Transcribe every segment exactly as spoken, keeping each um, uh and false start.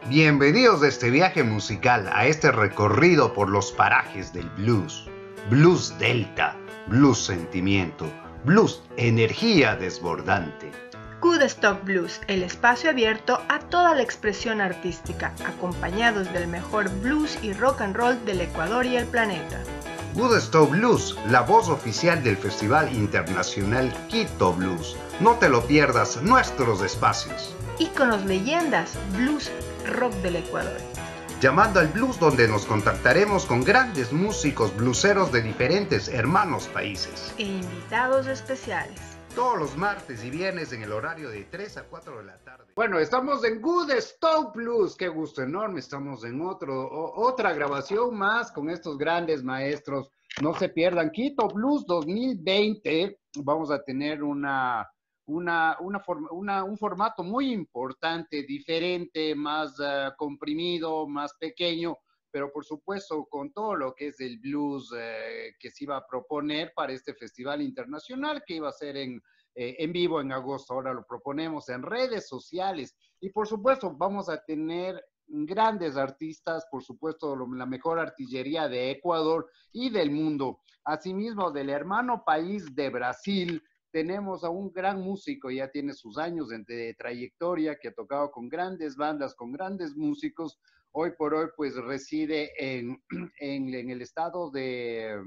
Bienvenidos de este viaje musical a este recorrido por los parajes del blues. Blues Delta, blues sentimiento, blues energía desbordante. Woodstock Blues, el espacio abierto a toda la expresión artística, acompañados del mejor blues y rock and roll del Ecuador y el planeta. Woodstock Blues, la voz oficial del Festival Internacional Quito Blues. No te lo pierdas, nuestros espacios. Íconos, leyendas, blues, rock del Ecuador. Llamando al blues, donde nos contactaremos con grandes músicos blueseros de diferentes hermanos países. E invitados especiales. Todos los martes y viernes en el horario de tres a cuatro de la tarde. Bueno, estamos en Woodstock Blues, qué gusto enorme, estamos en otro, o, otra grabación más con estos grandes maestros. No se pierdan, Quito Blues dos mil veinte, vamos a tener una, una, una, forma, una un formato muy importante, diferente, más uh, comprimido, más pequeño, pero por supuesto con todo lo que es el blues eh, que se iba a proponer para este festival internacional que iba a ser en, eh, en vivo en agosto. Ahora lo proponemos en redes sociales y por supuesto vamos a tener grandes artistas, por supuesto la mejor artillería de Ecuador y del mundo. Asimismo, del hermano país de Brasil, tenemos a un gran músico, ya tiene sus años de, de trayectoria, que ha tocado con grandes bandas, con grandes músicos. Hoy por hoy, pues, reside en, en, en el estado de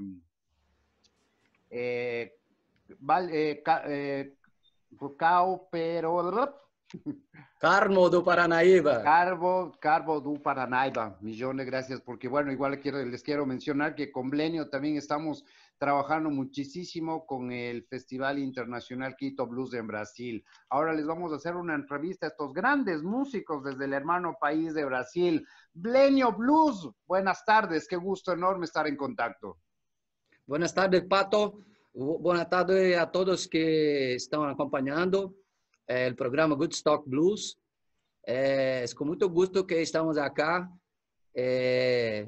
eh, Val, eh, ca, eh, Cao, pero... Carmo do Paranaíba. Carbo, Carbo do Paranaíba. Millones de gracias, porque bueno, igual quiero, les quiero mencionar que con Blenio también estamos trabajando muchísimo con el Festival Internacional Quito Blues en Brasil. Ahora les vamos a hacer una entrevista a estos grandes músicos desde el hermano país de Brasil. Blenio Blues, buenas tardes, qué gusto enorme estar en contacto. Buenas tardes, Pato. Buenas tardes a todos que estão acompanhando eh, o programa Woodstock Blues. Eh, es con mucho gusto que estamos acá. Eh,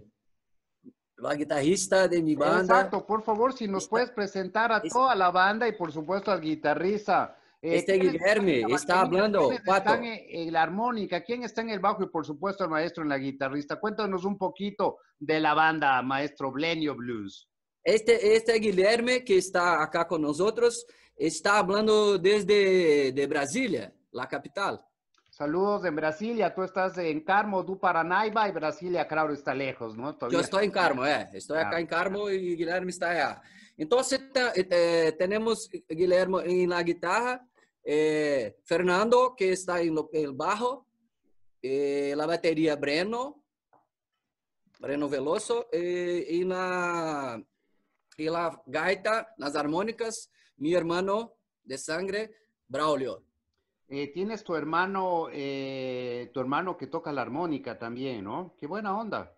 la guitarrista de mi banda. Exacto, por favor, si nos puedes presentar a toda la banda y por supuesto al guitarrista. Eh, este Guilherme está hablando, Pato. ¿Quién está en la armónica? ¿Quién está en el bajo? Y por supuesto el maestro en la guitarrista. Cuéntanos un poquito de la banda, maestro Blenio Blues. Este, este Guilherme que está acá con nosotros está hablando desde de Brasilia, la capital. Saludos en Brasilia, tú estás en Carmo do Paranaíba y Brasilia, claro, está lejos, ¿no? Todavía. Yo estoy en Carmo, eh. Estoy acá en Carmo y Guilherme está allá. Entonces, eh, tenemos Guilherme en la guitarra, eh, Fernando, que está en el bajo, eh, la batería Breno, Breno Veloso, eh, y, la, y la gaita, las armónicas, mi hermano de sangre, Braulio. Eh, tienes tu hermano, eh, tu hermano que toca la armónica también, ¿no? Qué buena onda.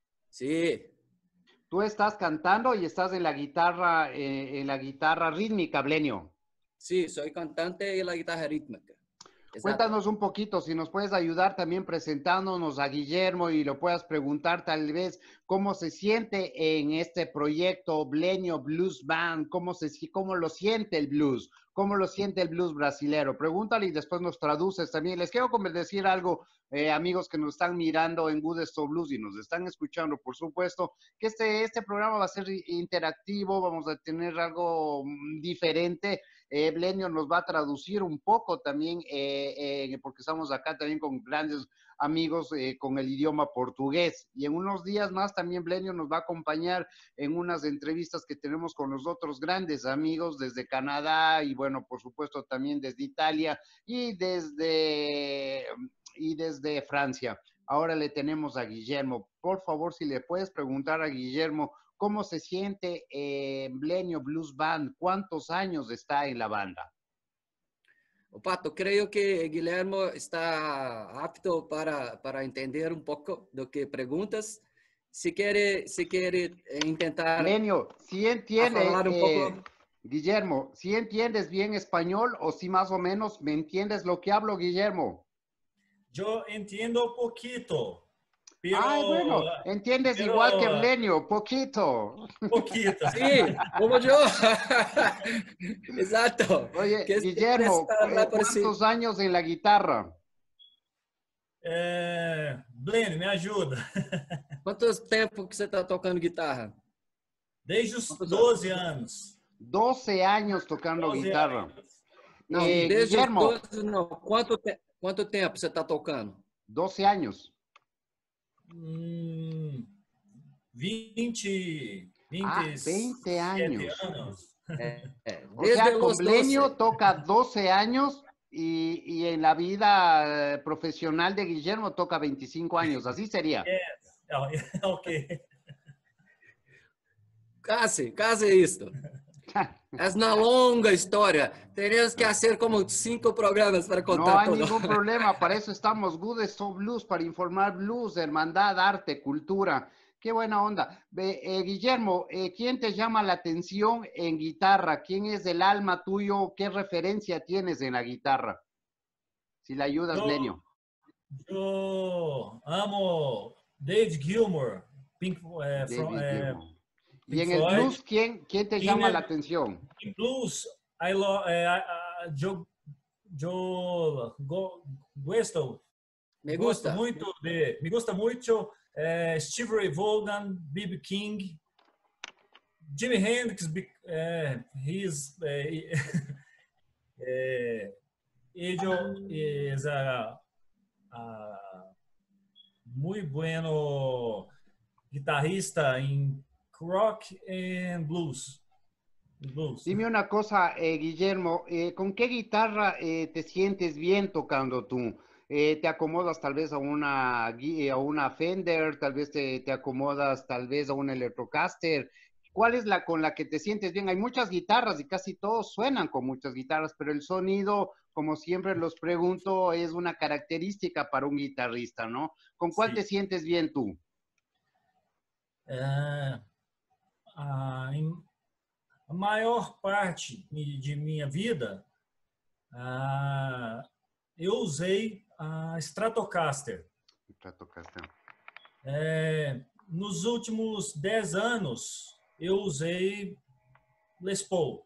Sí. Tú estás cantando y estás en la guitarra, eh, en la guitarra rítmica, Blenio. Sí, soy cantante en la guitarra rítmica. Exacto. Cuéntanos un poquito, si nos puedes ayudar también presentándonos a Guillermo y lo puedas preguntar tal vez cómo se siente en este proyecto Blenio Blues Band, cómo, se, cómo lo siente el blues, cómo lo siente el blues brasilero. Pregúntale y después nos traduces también. Les quiero decir algo, eh, amigos que nos están mirando en Woodstock Blues y nos están escuchando, por supuesto, que este, este programa va a ser interactivo, vamos a tener algo diferente. Eh, Blenio nos va a traducir un poco también, eh, eh, porque estamos acá también con grandes amigos eh, con el idioma portugués. Y en unos días más también Blenio nos va a acompañar en unas entrevistas que tenemos con los otros grandes amigos desde Canadá y bueno, por supuesto también desde Italia y desde, y desde Francia. Ahora le tenemos a Guillermo. Por favor, si le puedes preguntar a Guillermo, ¿cómo se siente eh, Blenio Blues Band? ¿Cuántos años está en la banda? Pato, creo que Guillermo está apto para, para entender un poco lo que preguntas. Si quiere, si quiere intentar... Blenio, si entiende, un eh, poco... Guillermo, si entiendes bien español o si más o menos me entiendes lo que hablo, Guillermo. Yo entiendo poquito. Pero, Ay, bueno, entiendes pero, igual que Blenio, poquito. Poquito. Sí, como yo. Exacto. Oye, ¿Qué Guillermo, es ¿cuántos años en la guitarra? É, Blênio, me ajuda. Quanto tempo que você está tocando guitarra? Desde os Quantos doze anos. doce años tocando doze guitarra. anos. Não, Eh, desde os Guillermo, doze, não. Quanto, te... Quanto tempo você está tocando? doce años. Hum, vinte, Ah, vinte e veinte sete años. anos. É, é, O desde sea, con os Blenio doze. toca doce años y, y en la vida eh, profesional de Guillermo toca veinticinco años. Así sería. É, ok. Casi, casi isto. Es una longa historia. Tenemos que hacer como cinco programas para No contar hay todo. ningún problema, para eso estamos Good Stop Blues, para informar blues, hermandad, arte, cultura. Qué buena onda. Ve, eh, Guillermo, eh, ¿quién te llama la atención en guitarra? ¿Quién es el alma tuyo? ¿Qué referencia tienes en la guitarra? Si le ayudas, Yo, Blenio. yo amo David Gilmour, Pink, eh, from, David eh, Gilmour. Y Pink en el Floyd. blues, ¿quién, quién te Y llama en la el- atención? En blues, I lo, eh, I- I- yo, yo go, gosto, Me gosto gusta. muito de, me gusta mucho eh, Stevie Ray Vaughan, B B King, Jimi Hendrix, be- eh, he's, eh, eh, ello es a, a muy bueno guitarrista en rock and blues. Blues. Dime una cosa, eh, Guillermo, eh, ¿con qué guitarra eh, te sientes bien tocando tú? Eh, ¿te acomodas tal vez a una, gui- a una Fender, tal vez te, te acomodas tal vez a una Electrocaster? ¿Cuál es la con la que te sientes bien? Hay muchas guitarras y casi todos suenan con muchas guitarras, pero el sonido, como siempre los pregunto, es una característica para un guitarrista, ¿no? ¿Con cuál Sí. te sientes bien tú? É, a, em, a maior parte mi- de minha vida, ah, eu usei a Stratocaster. Stratocaster. É, nos últimos dez anos, eu usei Les Paul.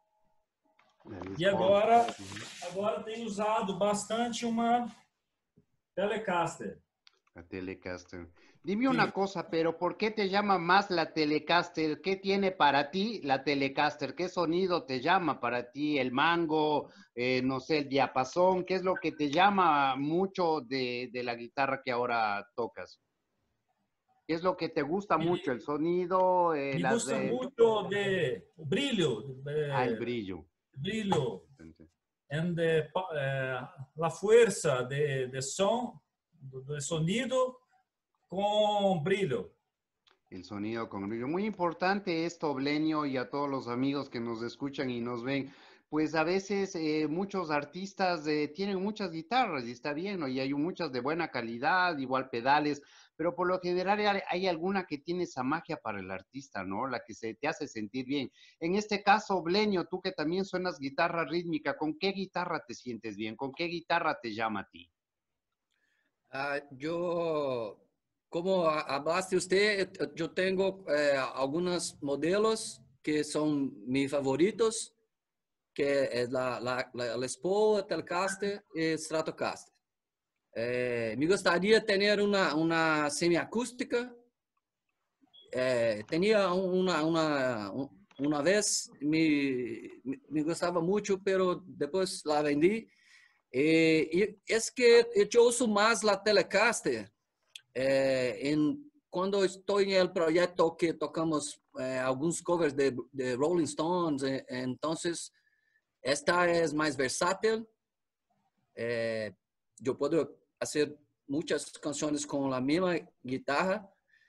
E agora, agora tenho usado bastante uma Telecaster. La Telecaster. Dime Sí. una cosa, pero ¿por qué te llama más la Telecaster? ¿Qué tiene para ti la Telecaster? ¿Qué sonido te llama para ti? ¿El mango? Eh, no sé, el diapasón. ¿Qué es lo que te llama mucho de, de la guitarra que ahora tocas? ¿Qué es lo que te gusta Me- mucho? ¿El sonido? Eh, Me las, gusta eh, muito de o brilho, ah, el eh, brillo. brilho. And the, eh, la fuerza de, de som, de sonido con brillo. El sonido con brillo. Muy importante esto, Blenio, y a todos los amigos que nos escuchan y nos ven. Pues a veces eh, muchos artistas eh, tienen muchas guitarras y está bien, ¿no? Y hay muchas de buena calidad, igual pedales, pero por lo general hay, hay alguna que tiene esa magia para el artista, ¿no? La que se te hace sentir bien. En este caso, Blenio, tú que también suenas guitarra rítmica, ¿con qué guitarra te sientes bien? ¿Con qué guitarra te llama a ti? Ah, yo, como ha- hablaste usted, yo tengo eh, algunos modelos que son mis favoritos, que es la, la, la Les Paul, Telecaster y Stratocaster. Eh, me gustaría tener una, una semiacústica. Eh, tenía una, una, una vez, me, me, me gustaba mucho, pero después la vendí. Eh, y es que yo uso más la Telecaster. Eh, en, cuando estoy en el proyecto que tocamos eh, algunos covers de, de Rolling Stones, eh, entonces esta es más versátil. Eh, yo puedo hacer muchas canciones con la misma guitarra.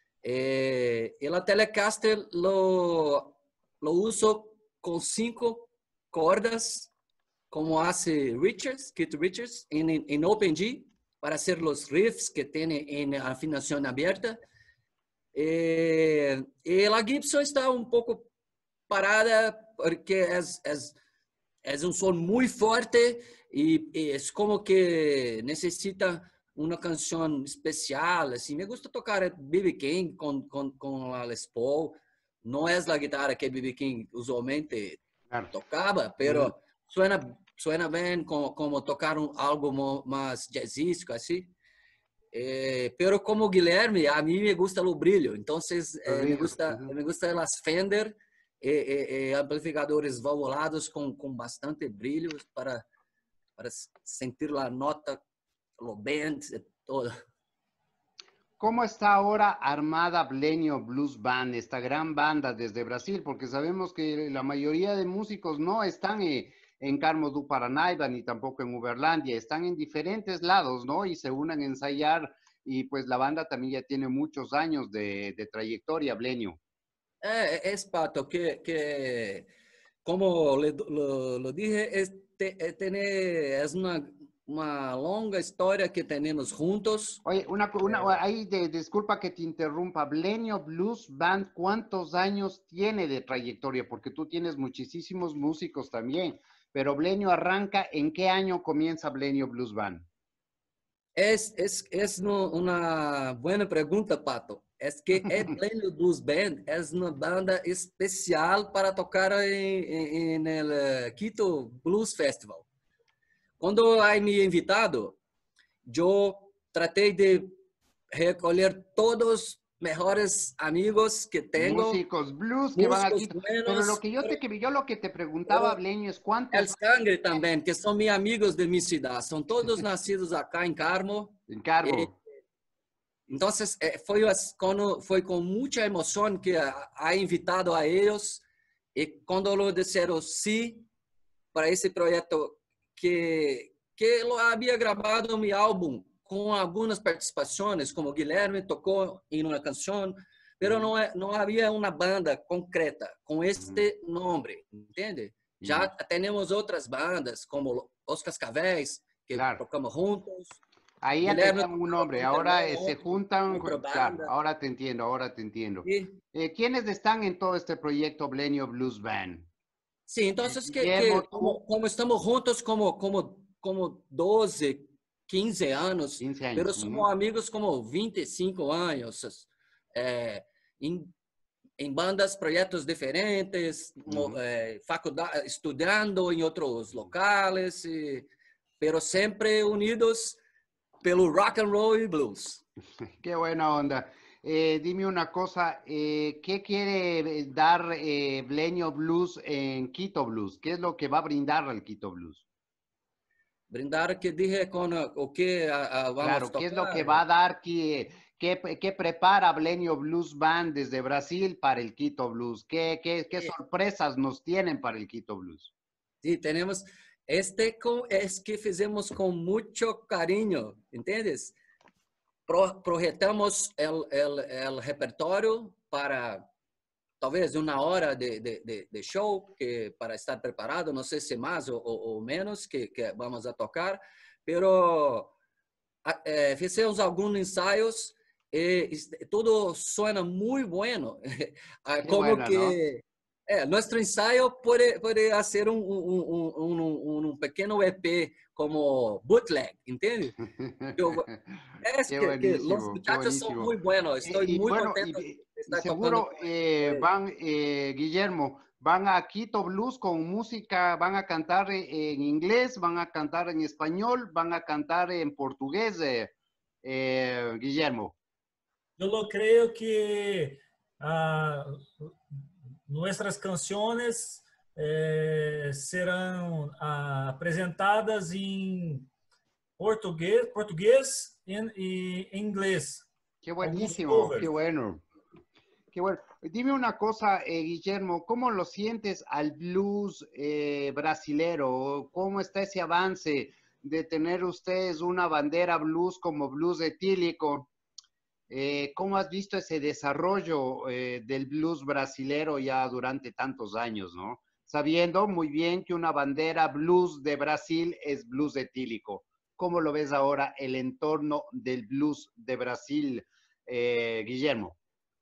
Eh, y la Telecaster lo, lo uso con cinco cordas, como hace Richards, Keith Richards, en, en, en Open G, para hacer los riffs que tiene en afinación abierta. Eh, y la Gibson está un poco parada porque es, es, es un son muy fuerte y, y es como que necesita una canción especial. Así, me gusta tocar B B King con, con, con la Les Paul. No es la guitarra que B B King usualmente Claro. tocaba, pero uh-huh. suena, suena bien como, como tocar un, algo más jazzístico, así. Eh, pero como Guilherme, a mí me gusta lo brillo. Entonces, eh, me gusta, uh-huh. me gusta las Fender, eh, eh, eh, amplificadores valvulados con, con bastante brillo para, para sentir la nota, lo bend, todo. ¿Cómo está ahora armada Blenio Blues Band, esta gran banda desde Brasil? Porque sabemos que la mayoría de músicos no están eh, en Carmo do Paranaíba ni tampoco en Uberlândia, están en diferentes lados, ¿no? Y se unen a ensayar y pues la banda también ya tiene muchos años de, de trayectoria, Blenio. Eh, es Pato, que, que como le, lo, lo dije, es, te, tener, es una... una longa historia que tenemos juntos. Oye, una, una ahí de, disculpa que te interrumpa, Blenio Blues Band, ¿cuántos años tiene de trayectoria? Porque tú tienes muchísimos músicos también, pero Blenio arranca, ¿en qué año comienza Blenio Blues Band? Es, es, es no, una buena pregunta, Pato. Es que el Blenio Blues Band es una banda especial para tocar en, en, en el Quito Blues Festival. Cuando hay me invitado, yo traté de recolher todos los mejores amigos que tengo. Músicos blues que van a Quito. Buenos, pero lo que yo pero, te, yo lo que te preguntaba, Blenio, es cuántos... El Sangre también, que son mis amigos de mi ciudad. Son todos nacidos acá en Carmo. En Carmo. Eh, entonces, eh, fue, con, fue con mucha emoción que ha, ha invitado a ellos. Y cuando lo dijeron sí para ese proyecto, que, que lo había grabado en mi álbum con algunas participaciones, como Guilherme tocó en una canción, pero no, no había una banda concreta con este nombre, ¿entiende? Ya tenemos otras bandas, como Os Cascavéis, que claro. tocamos juntos. Ahí ya tenían un nombre, ahora eh, se juntan, claro, ahora te entiendo, ahora te entiendo. ¿Sí? Eh, ¿Quiénes están en todo este proyecto Blenio Blues Band? Sí, entonces que, que como, como estamos juntos como, como, como doce, quince años, quince años, pero somos uh-huh. amigos como veinticinco años, eh, en, en bandas, proyectos diferentes, uh-huh. eh, facultad, estudiando en otros locales, eh, pero siempre unidos pelo rock and roll y blues. Qué buena onda. Eh, dime una cosa, eh, ¿qué quiere dar eh, Blenio Blues en Quito Blues? ¿Qué es lo que va a brindar al Quito Blues? Brindar, que dije con o qué uh, vamos claro, a tocar. ¿qué es lo que va a dar? ¿Qué, qué, qué prepara Blenio Blues Band desde Brasil para el Quito Blues? ¿Qué, qué, qué sí. sorpresas nos tienen para el Quito Blues? Sí, tenemos, este es que fizemos con mucho cariño, ¿entiendes? Pro, projetamos el, el, el repertório para talvez uma hora de, de, de show, que para estar preparado, não sei se mais ou, ou menos, que, que vamos a tocar, pero eh, fizemos alguns ensaios e tudo suena muito bueno. Como buena, que ¿no? eh, nosso ensaio pode, pode ser um, um, um, um, um pequeno E P como bootleg, ¿entiendes? Yo, es que, que los muchachos son muy buenos, estoy y, muy bueno, contento. Y, y seguro eh, van, eh, Guillermo, van a Quito Blues con música, van a cantar en inglés, van a cantar en español, van a cantar en portugués, eh, eh, Guillermo. Yo lo creo que uh, nuestras canciones Eh, serão ah, apresentadas em português, português e em inglês. Qué buenísimo, qué bueno. Qué bueno. Dime una cosa, eh, Guillermo, ¿cómo lo sientes al blues eh, brasilero? ¿Cómo está ese avance de tener ustedes una bandera blues como blues etílico? Eh, ¿Cómo has visto ese desarrollo eh, del blues brasilero ya durante tantos años, no? Sabiendo muy bien que una bandera blues de Brasil es blues etílico. ¿Cómo lo ves ahora el entorno del blues de Brasil, eh, Guillermo?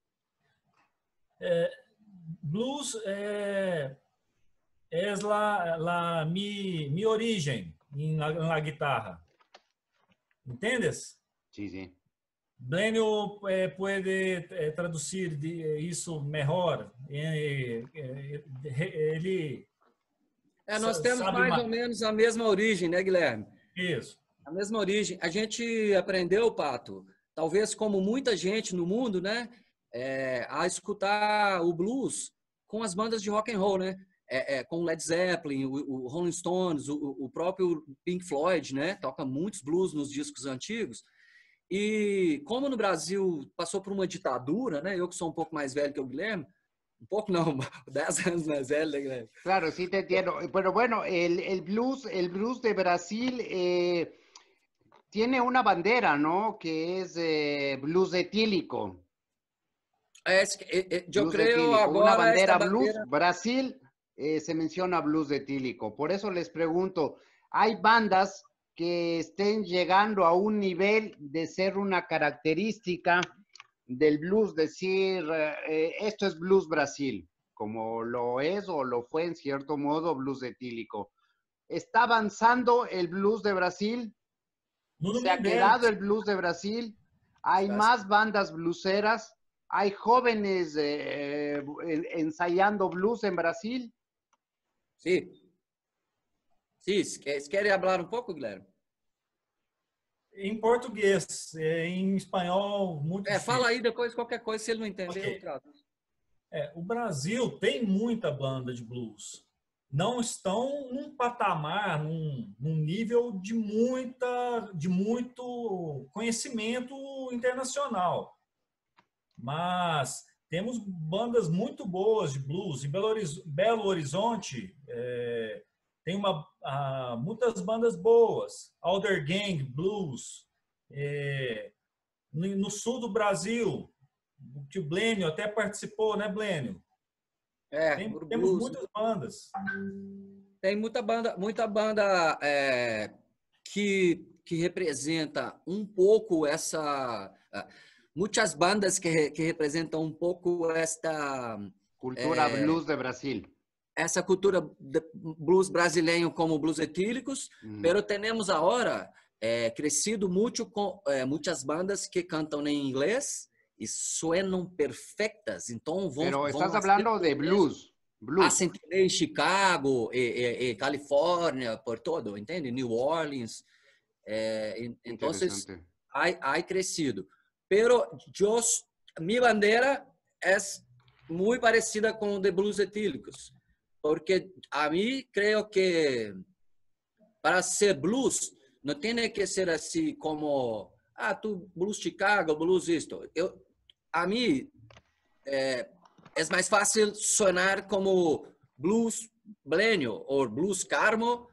Eh, blues eh, es la, la mi, mi origen en la, en la guitarra. ¿Entiendes? Sí, sí. Blenio eh, puede eh, traducir isso melhor. Eh, eh, ele é, nós temos mais mais ou menos a mesma origem, né, Guilherme? Isso. A mesma origem. A gente aprendeu, Pato, talvez como muita gente no mundo, né, é, a escutar o blues com as bandas de rock and roll, né? É, é, com Led Zeppelin, o, o Rolling Stones, o, o próprio Pink Floyd, né? Toca muitos blues nos discos antigos. E como no Brasil passou por uma ditadura, né? Eu que sou um pouco mais velho que o Guilherme, un poco no, dez años más él. Claro, sí te entiendo. Pero bueno, el, el blues, el blues de Brasil eh, tiene una bandera, ¿no? Que es eh, blues etílico. Es que, eh, yo Blues creo etílico. Una ahora bandera esta blues. bandera... Brasil eh, se menciona blues etílico. Por eso les pregunto, ¿hay bandas que estén llegando a un nivel de ser una característica del blues, decir, eh, esto es blues Brasil, como lo es o lo fue en cierto modo blues etílico? ¿Está avanzando el blues de Brasil? No ¿Se ha quedado el blues de Brasil? ¿Hay más bandas blueseras? ¿Hay jóvenes eh, ensayando blues en Brasil? Sí. Sí, ¿quiere hablar un poco, Guilherme? Em português, em espanhol, muito É, difícil. fala aí depois qualquer coisa, se ele não entender, Okay. eu trato. É, o Brasil tem muita banda de blues. Não estão num patamar, num, num nível de, muita, de muito conhecimento internacional. Mas temos bandas muito boas de blues. Em Belo, Horiz Belo Horizonte, é, tem uma, ah, muitas bandas boas. Alder Gang, blues. É, no, no sul do Brasil, que o Blênio até participou, né, Blênio? É, tem, o temos blues. muitas bandas. Tem muita banda, muita banda é, que, que representa um pouco essa... Muitas bandas que, que representam um pouco esta... Cultura é, blues de Brasil. Essa cultura de blues brasileiro como blues etílicos, Mm. pero temos agora é, crescido muito com é, muitas bandas que cantam em inglês e suenam perfeitas. Então vão. Pero estás vão hablando de blues. Blues. Hacen em Chicago, e, e, e Califórnia, por todo, entende? New Orleans. É, então, há, há crescido. Pero eu, minha bandeira é muito parecida com de blues etílicos. Porque a mí creo que para ser blues no tiene que ser así como, ah, tú blues Chicago, blues esto. Eu, a mí eh, es más fácil sonar como blues Blênio o blues Carmo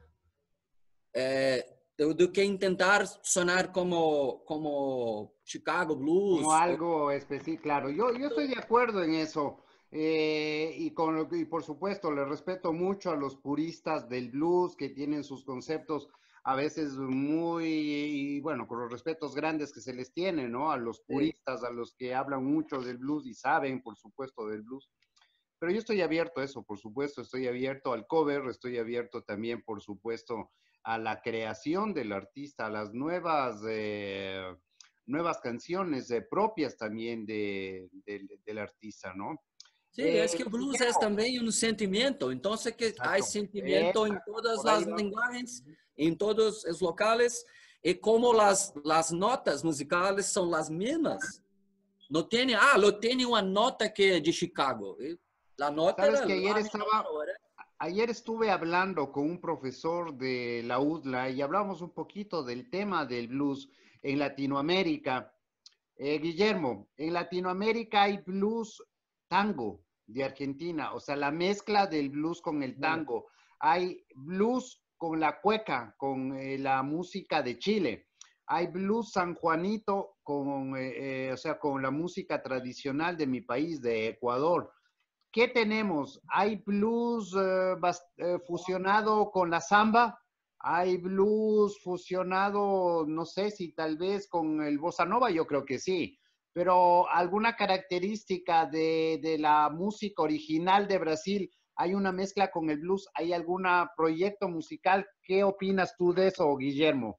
eh, do, do que intentar sonar como, como Chicago blues. Como algo específico, claro. Yo, yo estoy de acuerdo en eso. Eh, y, con, y por supuesto, le respeto mucho a los puristas del blues que tienen sus conceptos a veces muy, y bueno, con los respetos grandes que se les tiene, ¿no? A los puristas, a los que hablan mucho del blues y saben, por supuesto, del blues. Pero yo estoy abierto a eso, por supuesto, estoy abierto al cover, estoy abierto también, por supuesto, a la creación del artista, a las nuevas... Eh, nuevas canciones eh, propias también de, de, del artista, ¿no? Sí, eh, es que el blues es también un sentimiento, entonces que exacto. hay sentimiento Exacto. en todas Por ahí las va. lenguajes, en todos los locales, y como las, las notas musicales son las mismas. No tiene, ah, lo tiene una nota que es de Chicago. La nota ¿Sabes era que ayer la estaba, hora. Ayer estuve hablando con un profesor de la U D L A y hablamos un poquito del tema del blues en Latinoamérica. Eh, Guillermo, en Latinoamérica hay blues tango de Argentina, o sea, la mezcla del blues con el tango. Hay blues con la cueca, con eh, la música de Chile. Hay blues sanjuanito con, eh, eh, o sea, con la música tradicional de mi país, de Ecuador. ¿Qué tenemos? ¿Hay blues eh, eh, fusionado con la samba? ¿Hay blues fusionado, no sé si tal vez con el bossa nova? Yo creo que sí. Pero alguna característica de, de la música original de Brasil, ¿hay una mezcla con el blues? ¿Hay algún proyecto musical? ¿Qué opinas tú de eso, Guillermo?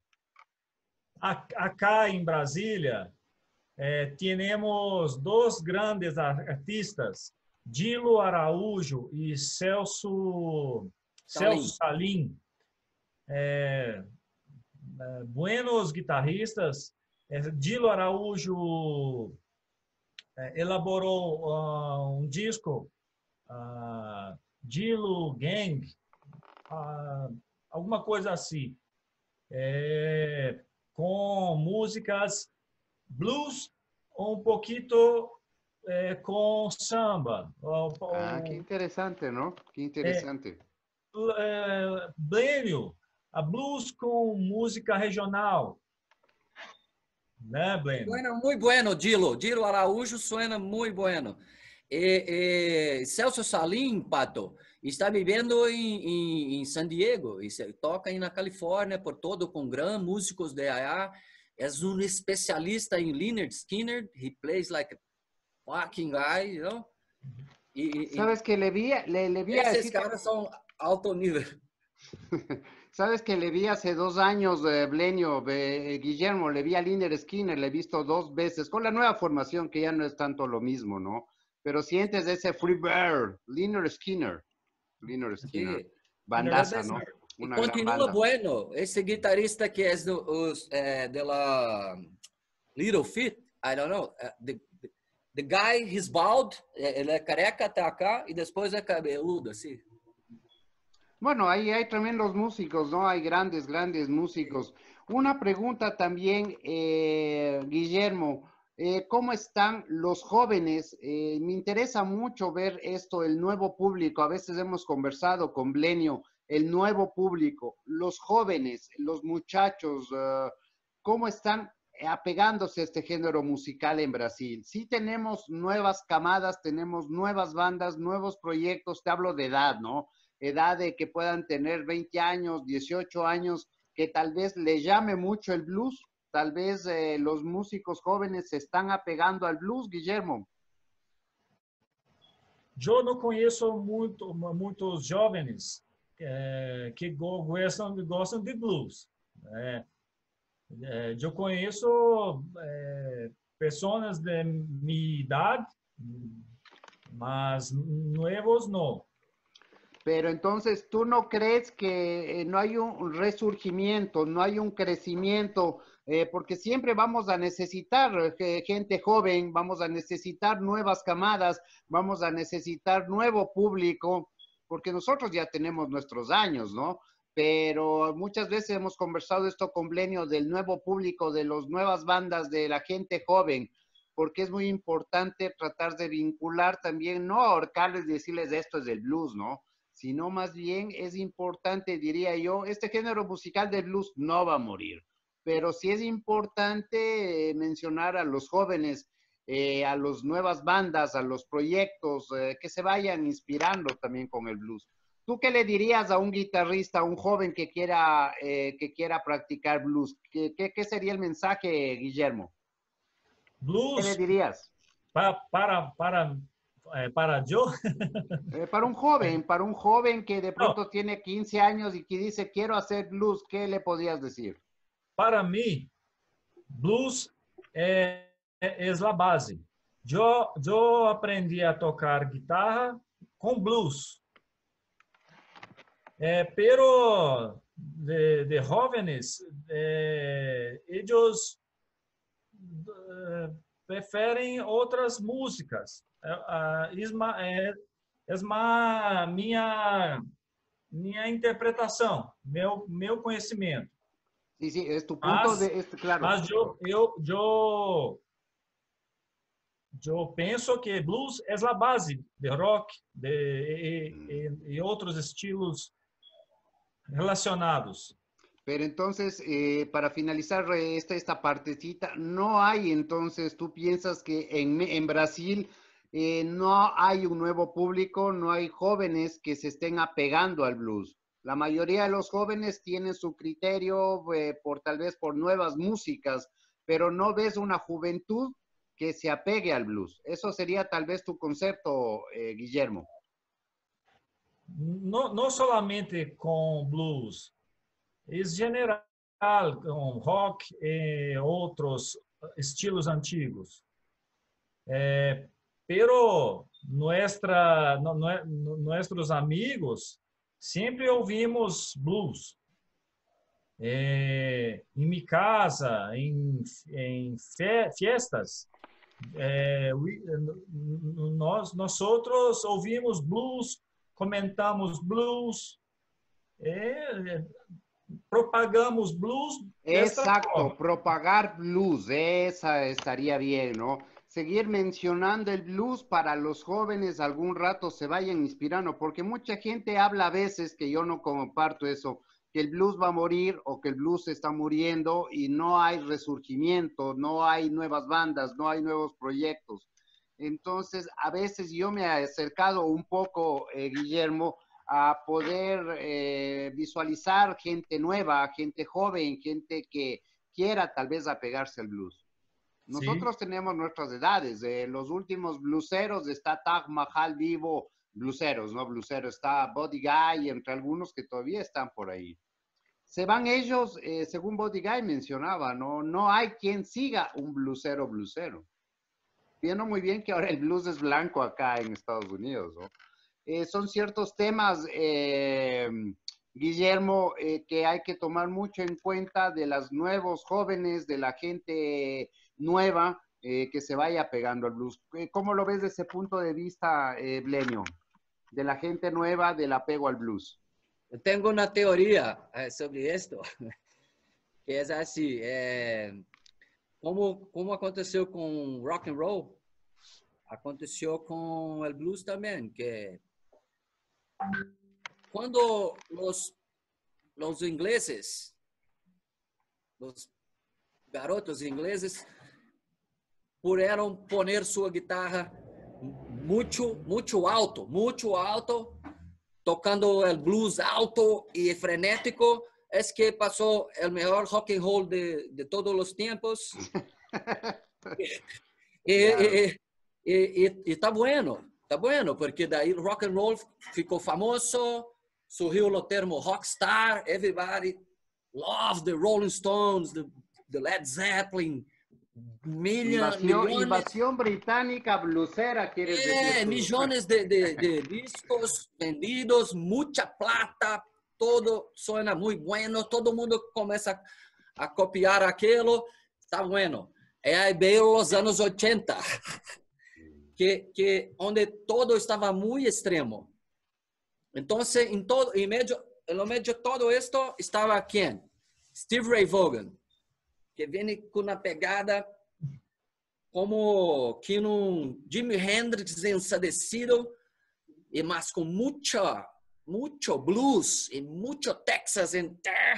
Acá en Brasilia, eh, tenemos dos grandes artistas, Dilo Araújo e Celso Salim. Celso Salim. É, uh, buenos guitarristas. Dilo Araújo uh, elaborou uh, um disco, uh, Dilo Gang, uh, alguma coisa assim, é, com músicas blues, um pouquinho é, com samba. Ah, qué interesante, ¿no? Qué interesante. É, é, Blênio, a blues com música regional. Né, Blênio? Suena muy bueno, Dilo. Dilo Araújo suena muy bueno. Eh, eh, Celso Salim, Pato, está vivendo em, em, em San Diego e se, toca aí na Califórnia por todo com grandes músicos de allá. É um especialista em Lynyrd Skynyrd. He plays like a fucking guy, you know? E, Sabes que le vi, le, le vi esses a decir... caras são alto nível. Sabes que le vi hace dos años, eh, Blenio, eh, Guillermo, le vi a Lynyrd Skynyrd, le he visto dos veces, con la nueva formación que ya no es tanto lo mismo, ¿no? Pero sientes ese Free Bird, Lynyrd Skynyrd, Lynyrd Skynyrd, Sí. bandaza, ¿no? Y Una continúa gran banda. bueno. Ese guitarrista que es de, os, eh, de la Little Feat, I don't know, uh, the, the, the guy, he's bald, ele é careca até acá e depois é cabeludo, assim. Bueno, ahí hay tremendos músicos, ¿no? Hay grandes, grandes músicos. Una pregunta también, eh, Guillermo, eh, ¿cómo están los jóvenes? Eh, me interesa mucho ver esto, el nuevo público. A veces hemos conversado con Blenio, el nuevo público, los jóvenes, los muchachos, uh, ¿cómo están apegándose a este género musical en Brasil? Sí tenemos nuevas camadas, tenemos nuevas bandas, nuevos proyectos, te hablo de edad, ¿no? Edad de que puedan tener veinte años, dieciocho años, que tal vez les llame mucho el blues, tal vez eh, los músicos jóvenes se están apegando al blues, Guillermo. Eu não conheço muito, muitos jovens é, que gostam, gostam de blues. É, é, eu conheço é, pessoas de minha idade, mas novos não. Pero entonces, ¿tú no crees que eh, no hay un resurgimiento, no hay un crecimiento? Eh, porque siempre vamos a necesitar eh, gente joven, vamos a necesitar nuevas camadas, vamos a necesitar nuevo público, porque nosotros ya tenemos nuestros años, ¿no? Pero muchas veces hemos conversado esto con Blenio del nuevo público, de las nuevas bandas, de la gente joven, porque es muy importante tratar de vincular también, no ahorcarles y decirles esto es del blues, ¿no? Sino más bien es importante, diría yo, este género musical del blues no va a morir, pero sí es importante eh, mencionar a los jóvenes, eh, a las nuevas bandas, a los proyectos, eh, que se vayan inspirando también con el blues. ¿Tú qué le dirías a un guitarrista, a un joven que quiera, eh, que quiera practicar blues? ¿Qué, qué, qué sería el mensaje, Guillermo? Blues, ¿Qué le dirías? Para, para, para, eh, para yo. Eh, para un joven, para un joven que de pronto no. tiene quince años y que dice, quiero hacer blues, ¿qué le podrías decir? Para mí, blues es, es la base. Yo, yo aprendí a tocar guitarra con blues. Eh, pero de, de jóvenes, eh, ellos eh, preferem outras músicas. É, é, é uma minha, minha interpretação, meu, meu conhecimento. Sí, sí, es tu punto mas, de este, claro. Mas eu, eu, eu, eu penso que blues é a base de rock de, e, e, e outros estilos relacionados. Pero entonces, eh, para finalizar esta, esta partecita, no hay entonces, tú piensas que en, en Brasil eh, no hay un nuevo público, no hay jóvenes que se estén apegando al blues. La mayoría de los jóvenes tienen su criterio eh, por tal vez por nuevas músicas, pero no ves una juventud que se apegue al blues. Eso sería tal vez tu concepto, eh, Guillermo. No, no solamente com blues, é general, com rock e outros estilos antigos. É, pero nuestra, no, no, nossos amigos sempre ouvimos blues. é, em minha casa, em, em fe, festas, é, nós, nós outros ouvimos blues, comentamos blues, é, propagamos blues desta Exacto, forma. propagar blues, esa estaría bien, ¿no? Seguir mencionando el blues para los jóvenes, algún rato se vayan inspirando, porque mucha gente habla a veces, que yo no comparto eso, que el blues va a morir o que el blues está muriendo y no hay resurgimiento, no hay nuevas bandas, no hay nuevos proyectos. Entonces, a veces yo me he acercado un poco, eh, Guillermo, a poder eh, visualizar gente nueva, gente joven, gente que quiera tal vez apegarse al blues. Nosotros Sí. tenemos nuestras edades. Eh, los últimos blueseros está Taj Mahal vivo, blueseros, ¿no? Blusero está Buddy Guy, entre algunos que todavía están por ahí. Se van ellos, eh, según Buddy Guy mencionaba, ¿no? No hay quien siga un blusero blusero. Viendo muy bien que ahora el blues es blanco acá en Estados Unidos, ¿no? Eh, son ciertos temas, eh, Guillermo, eh, que hay que tomar mucho en cuenta de los nuevos jóvenes, de la gente nueva eh, que se vaya pegando al blues. ¿Cómo lo ves desde ese punto de vista, eh, Blenio? De la gente nueva, del apego al blues. Yo tengo una teoría eh, sobre esto, que es así, eh, como, como aconteceu com rock and roll, aconteceu com el blues também, que quando os, os ingleses, os garotos ingleses, puderam poner sua guitarra muito, muito alto, muito alto, tocando el blues alto y frenético, es que pasó el mejor rock and roll de, de todos los tiempos. y, Claro. y, y, y, y está bueno, está bueno, porque daí el rock and roll ficou famoso, surgiu o termo rockstar, everybody loves the Rolling Stones, the, the Led Zeppelin, milha, Invasión, millones, invasión británica blusera, quieres eh, decir tú. millones de, de, de discos vendidos, mucha plata, todo suena muy bueno, todo mundo começa a, a copiar aquilo, está bueno. É aí veio os anos ochenta, que, que onde todo estava muito extremo. Então, em todo, em meio, no meio de todo esto estava quem? Steve Ray Vaughan, que vem com uma pegada como que um Jimi Hendrix ensadecido, e mas com mucha, mucho blues e mucho Texas en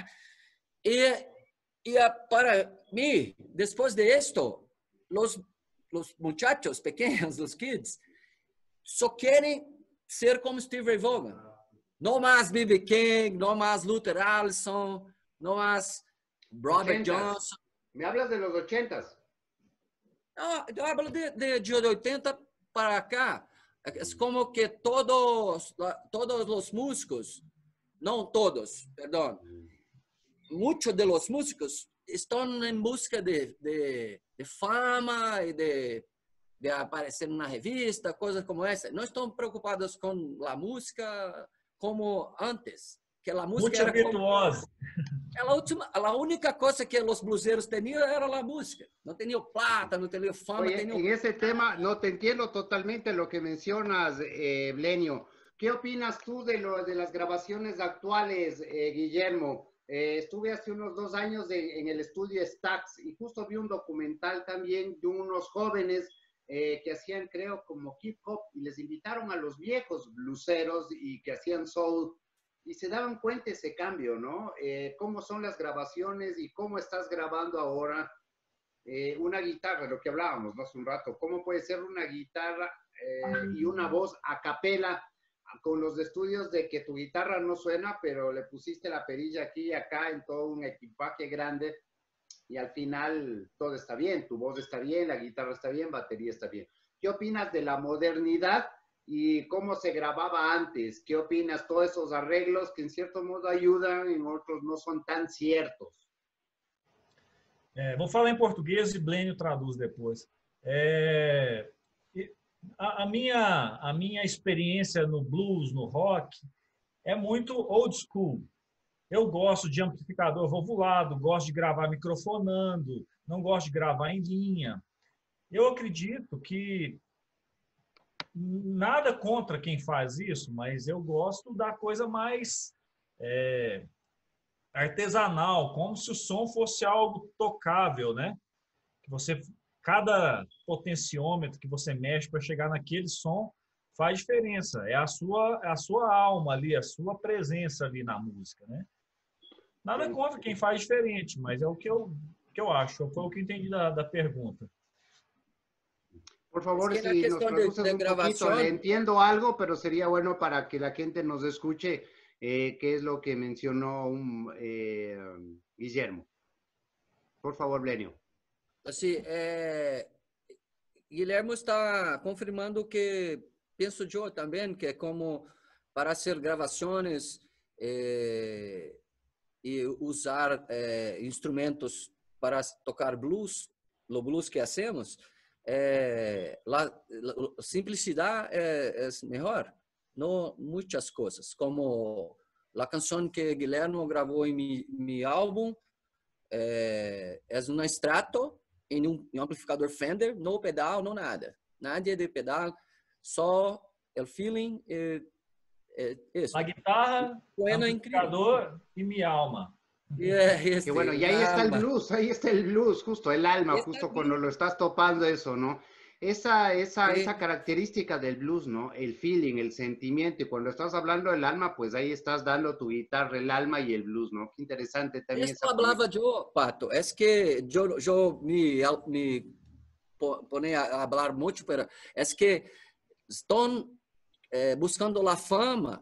e e para mim, depois de esto, los los muchachos pequeños, los kids, só querem ser como Steve Ray Vaughan. Não mais B B King, não mais Luther Allison, não mais Robert ochentas. Johnson. Me hablas de los ochentas. No, yo hablo de, de, de ochenta para acá. Es como que todos, todos los músicos, no todos, perdón, muchos de los músicos están en busca de, de, de fama y de, de aparecer en una revista, cosas como esa. No están preocupados con la música como antes, que la música Mucha era como, virtuosa. a última, a única cosa que los bluseros tenían era la música. No tenían plata, no tenían fama. Oye, tenían... en ese tema no te entiendo totalmente lo que mencionas, eh, Blenio. ¿Qué opinas tú de, lo, de las grabaciones actuales, eh, Guillermo? Eh, estuve hace unos dos años de, en el estudio Stax y justo vi un documental también de unos jóvenes eh, que hacían, creo, como hip hop y les invitaron a los viejos bluseros y que hacían soul. Y se daban cuenta ese cambio, ¿no? Eh, cómo son las grabaciones y cómo estás grabando ahora eh, una guitarra, lo que hablábamos, ¿no? Hace un rato. ¿Cómo puede ser una guitarra eh, y una voz a capela con los estudios de que tu guitarra no suena, pero le pusiste la perilla aquí y acá en todo un equipaje grande y al final todo está bien, tu voz está bien, la guitarra está bien, batería está bien. ¿Qué opinas de la modernidad y cómo se grababa antes? ¿Qué opinas? Todos esos arreglos que en cierto modo ayudan, en otros no son tan ciertos. É, vou falar em português e Blenio traduz depois. É, a, a, minha, a minha experiência no blues, no rock, é muito old school. Eu gosto de amplificador valvulado, gosto de gravar microfonando, não gosto de gravar em linha. Eu acredito que nada contra quem faz isso, mas eu gosto da coisa mais é, artesanal, como se o som fosse algo tocável, né? Que você, cada potenciômetro que você mexe para chegar naquele som faz diferença. É a sua, é a sua alma ali, a sua presença ali na música, né? Nada contra quem faz diferente, mas é o que eu, que eu acho. Foi o que eu entendi da, da pergunta. Por Es favor, que la si nos cuestión de, traduces de un poquito, le grabación, entiendo algo, pero sería bueno para que la gente nos escuche eh, qué es lo que mencionó un, eh, Guillermo. Por favor, Blenio. así, eh, Guillermo está confirmando que pienso yo también que como para hacer grabaciones eh, y usar eh, instrumentos para tocar blues, lo blues que hacemos, eh, la, la, simplicidad eh, es mejor, no muchas cosas, como la canción que Guillermo grabó en mi, mi álbum, eh, es un extrato em um, um amplificador Fender, no pedal, no nada. Nada de pedal, só o feeling. Eh, eh, isso. A guitarra, Suena amplificador incrível. e mi alma. Yeah, Que bueno, este, y ahí está el alma. blues, ahí está el blues, justo el alma, Está justo cuando blues. lo estás topando eso, ¿no? Esa, esa, Sí. esa característica del blues, ¿no? El feeling, el sentimiento, y cuando estás hablando del alma, pues ahí estás dando tu guitarra, el alma y el blues, ¿no? Qué interesante también Esto esa hablaba conexión. yo, Pato, es que yo, yo me, me pone a hablar mucho, pero es que están eh, buscando la fama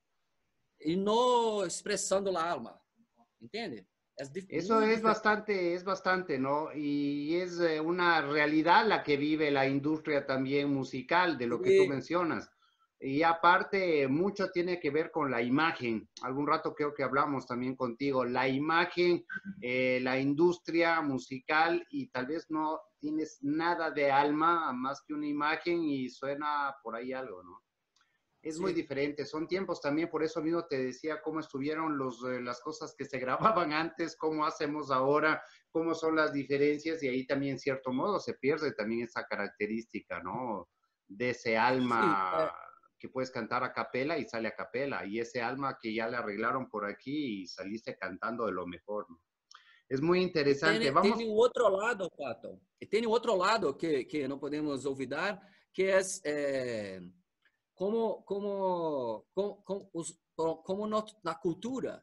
y no expresando la alma, ¿entiende? Es Eso muy es diferente. bastante, es bastante, ¿no? Y es eh, una realidad la que vive la industria también musical, de lo que tú Sí. mencionas. Y aparte, mucho tiene que ver con la imagen. Algún rato creo que hablamos también contigo. La imagen, eh, la industria musical, y tal vez no tienes nada de alma más que una imagen y suena por ahí algo, ¿no? Es muy Sí. diferente, son tiempos también, por eso mismo te decía cómo estuvieron los, eh, las cosas que se grababan antes, cómo hacemos ahora, cómo son las diferencias, y ahí también en cierto modo se pierde también esa característica, ¿no? De ese Sí, alma eh, que puedes cantar a capela y sale a capela, y ese alma que ya le arreglaron por aquí y saliste cantando de lo mejor, ¿no? Es muy e interesante. tem, Vamos. tem o outro lado, Pato, e tem o outro lado que, que não podemos olvidar, que é, é como, como, como, como, os, como no, na cultura,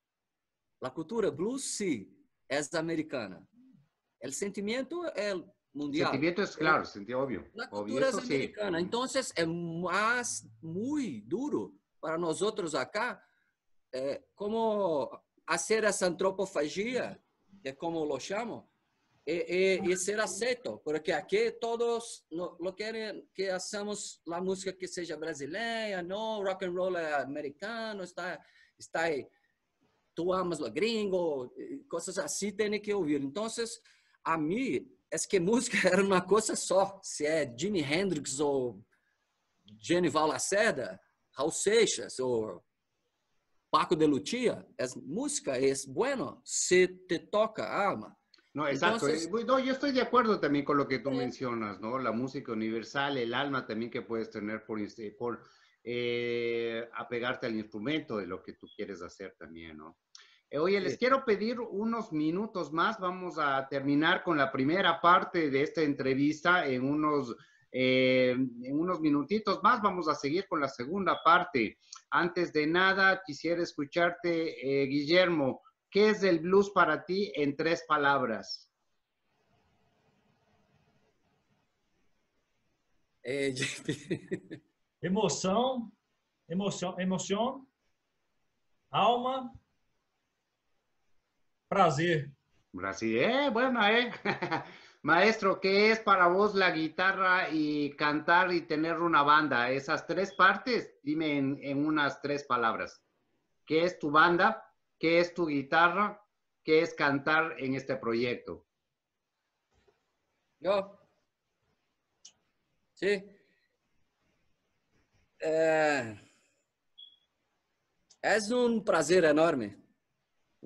a cultura blues, sim, é americana. O sentimento é mundial. Sentimiento es Pero claro, sentido obvio, la obvio, cultura es eso sí. americana, entonces es más, muy duro para nosotros acá, eh, como hacer esa antropofagia, que es como lo llamo, y, y, y ser aceito, porque aquí todos lo, lo quieren que hacemos la música que sea brasileña, no, rock and roll americano, está, está ahí, tú amas lo gringo, cosas así tiene que oír. Entonces, a mí, es que música era uma coisa só, se é Jimi Hendrix ou Genival Lacerda, Raul Seixas ou Paco de Lucia, es música, es bueno, se te toca a alma. No, exacto. Entonces, Eh, No, yo estoy de acuerdo también con lo que tú eh, mencionas, ¿no? La música universal, el alma también que puedes tener por, inst- por eh, apegarte al instrumento de lo que tú quieres hacer también, ¿no? Eh, oye, les sí. quiero pedir unos minutos más. Vamos a terminar con la primera parte de esta entrevista en unos, eh, en unos minutitos más. Vamos a seguir con la segunda parte. Antes de nada, quisiera escucharte, eh, Guillermo. ¿Qué es el blues para ti en tres palabras? Eh, Emoção, emoção, emoção, alma, prazer. Brasil, eh, bueno, eh. Maestro, ¿qué es para vos la guitarra y cantar y tener una banda? Esas tres partes, dime en, en unas tres palabras. ¿Qué es tu banda? ¿Qué es tu guitarra? ¿Qué es cantar en este proyecto? Yo, sí. Eh, es un placer enorme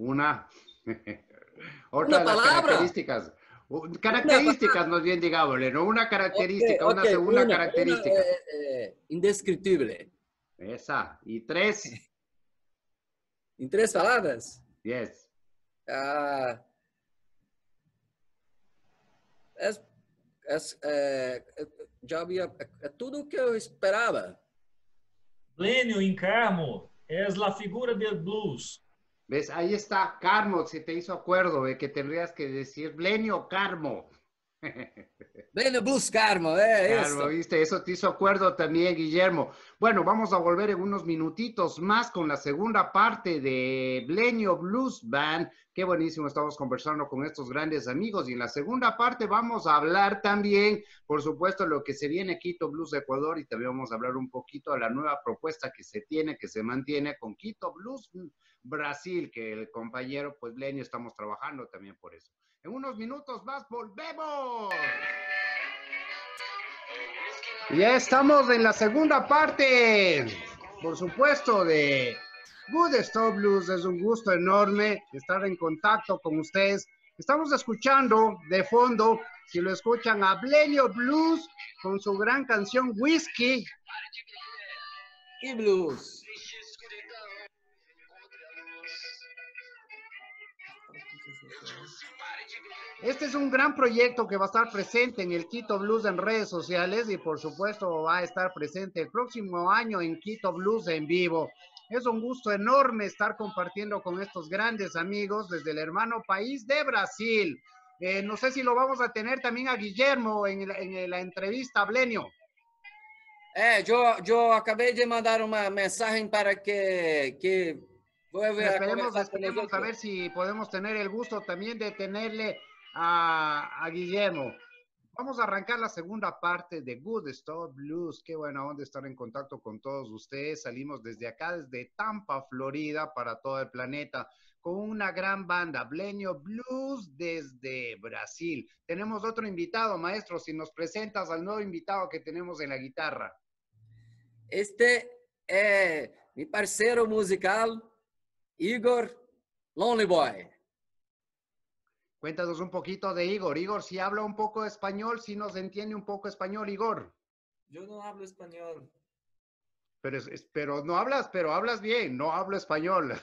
Una. Otra Una de las palabra. características. Características, más bien, digámosle, ¿no? Una característica, Okay, una okay, segunda una, característica. Una, eh, eh, indescriptible. Esa. Y tres. En tres palabras. Yes. Uh, es, es, eh, já havia, é tudo o que eu esperava. Blenio in Carmo es la figura del blues. ¿Ves? Ahí está, Carmo, se te hizo acuerdo de que tendrías que decir Blenio Carmo. Blenio Blues Carmo, eh, Carmo, eso. viste, eso te hizo acuerdo también, Guillermo. Bueno, vamos a volver en unos minutitos más con la segunda parte de Blenio Blues Band. Qué buenísimo, estamos conversando con estos grandes amigos. Y en la segunda parte vamos a hablar también, por supuesto, lo que se viene Quito Blues de Ecuador, y también vamos a hablar un poquito de la nueva propuesta que se tiene, que se mantiene con Quito Blues Brasil, que el compañero, pues Blenio, estamos trabajando también por eso. En unos minutos más volvemos. Ya estamos en la segunda parte, por supuesto, de Good Stuff Blues. Es un gusto enorme estar en contacto con ustedes. Estamos escuchando de fondo, si lo escuchan, a Blenio Blues con su gran canción Whiskey y Blues. Este es un gran proyecto que va a estar presente en el Quito Blues en redes sociales y por supuesto va a estar presente el próximo año en Quito Blues en vivo. Es un gusto enorme estar compartiendo con estos grandes amigos desde el hermano país de Brasil. Eh, no sé si lo vamos a tener también a Guillermo en, la, en la entrevista, Blenio. Eh, yo, yo acabé de mandar una mensaje para que... que esperemos esperemos a ver si podemos tener el gusto también de tenerle a, a Guillermo. Vamos a arrancar la segunda parte de Good Stuff Blues. Qué buena onda estar en contacto con todos ustedes. Salimos desde acá, desde Tampa, Florida, para todo el planeta, con una gran banda, Blenio Blues desde Brasil. Tenemos otro invitado, maestro, si nos presentas al nuevo invitado que tenemos en la guitarra. Este es mi parceiro musical, Igor Lonely Boy. Cuéntanos un poquito de Igor. Igor, si habla un poco español, si nos entiende un poco español, Igor. Yo no hablo español. Pero, es, pero no hablas, pero hablas bien, no hablo español.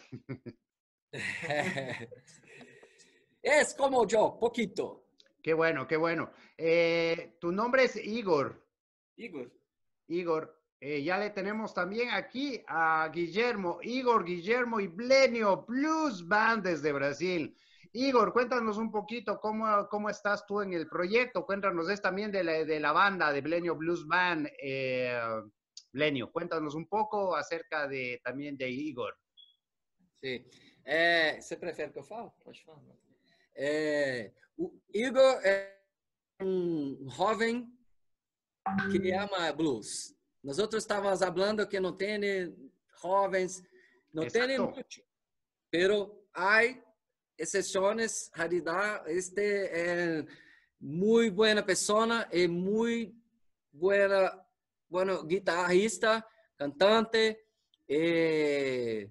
Es como yo, poquito. Qué bueno, qué bueno. Eh, tu nombre es Igor. Igor. Igor. Eh, ya le tenemos también aquí a Guillermo, Igor, Guillermo y Blenio Blues Band desde Brasil. Igor, cuéntanos un poquito cómo, cómo estás tú en el proyecto. Cuéntanos es también de la, de la banda de Blenio Blues Band. Eh, Blenio, cuéntanos un poco acerca de también de Igor. Sí. É, você prefere que eu fale? Pode falar. É, o Igor é um jovem que ama blues. Nosotros estamos hablando que no tiene jóvenes, no Exacto. tiene mucho, pero hay excepciones. Realidad, este es muy buena persona, es muy buena, bueno, guitarrista, cantante, eh,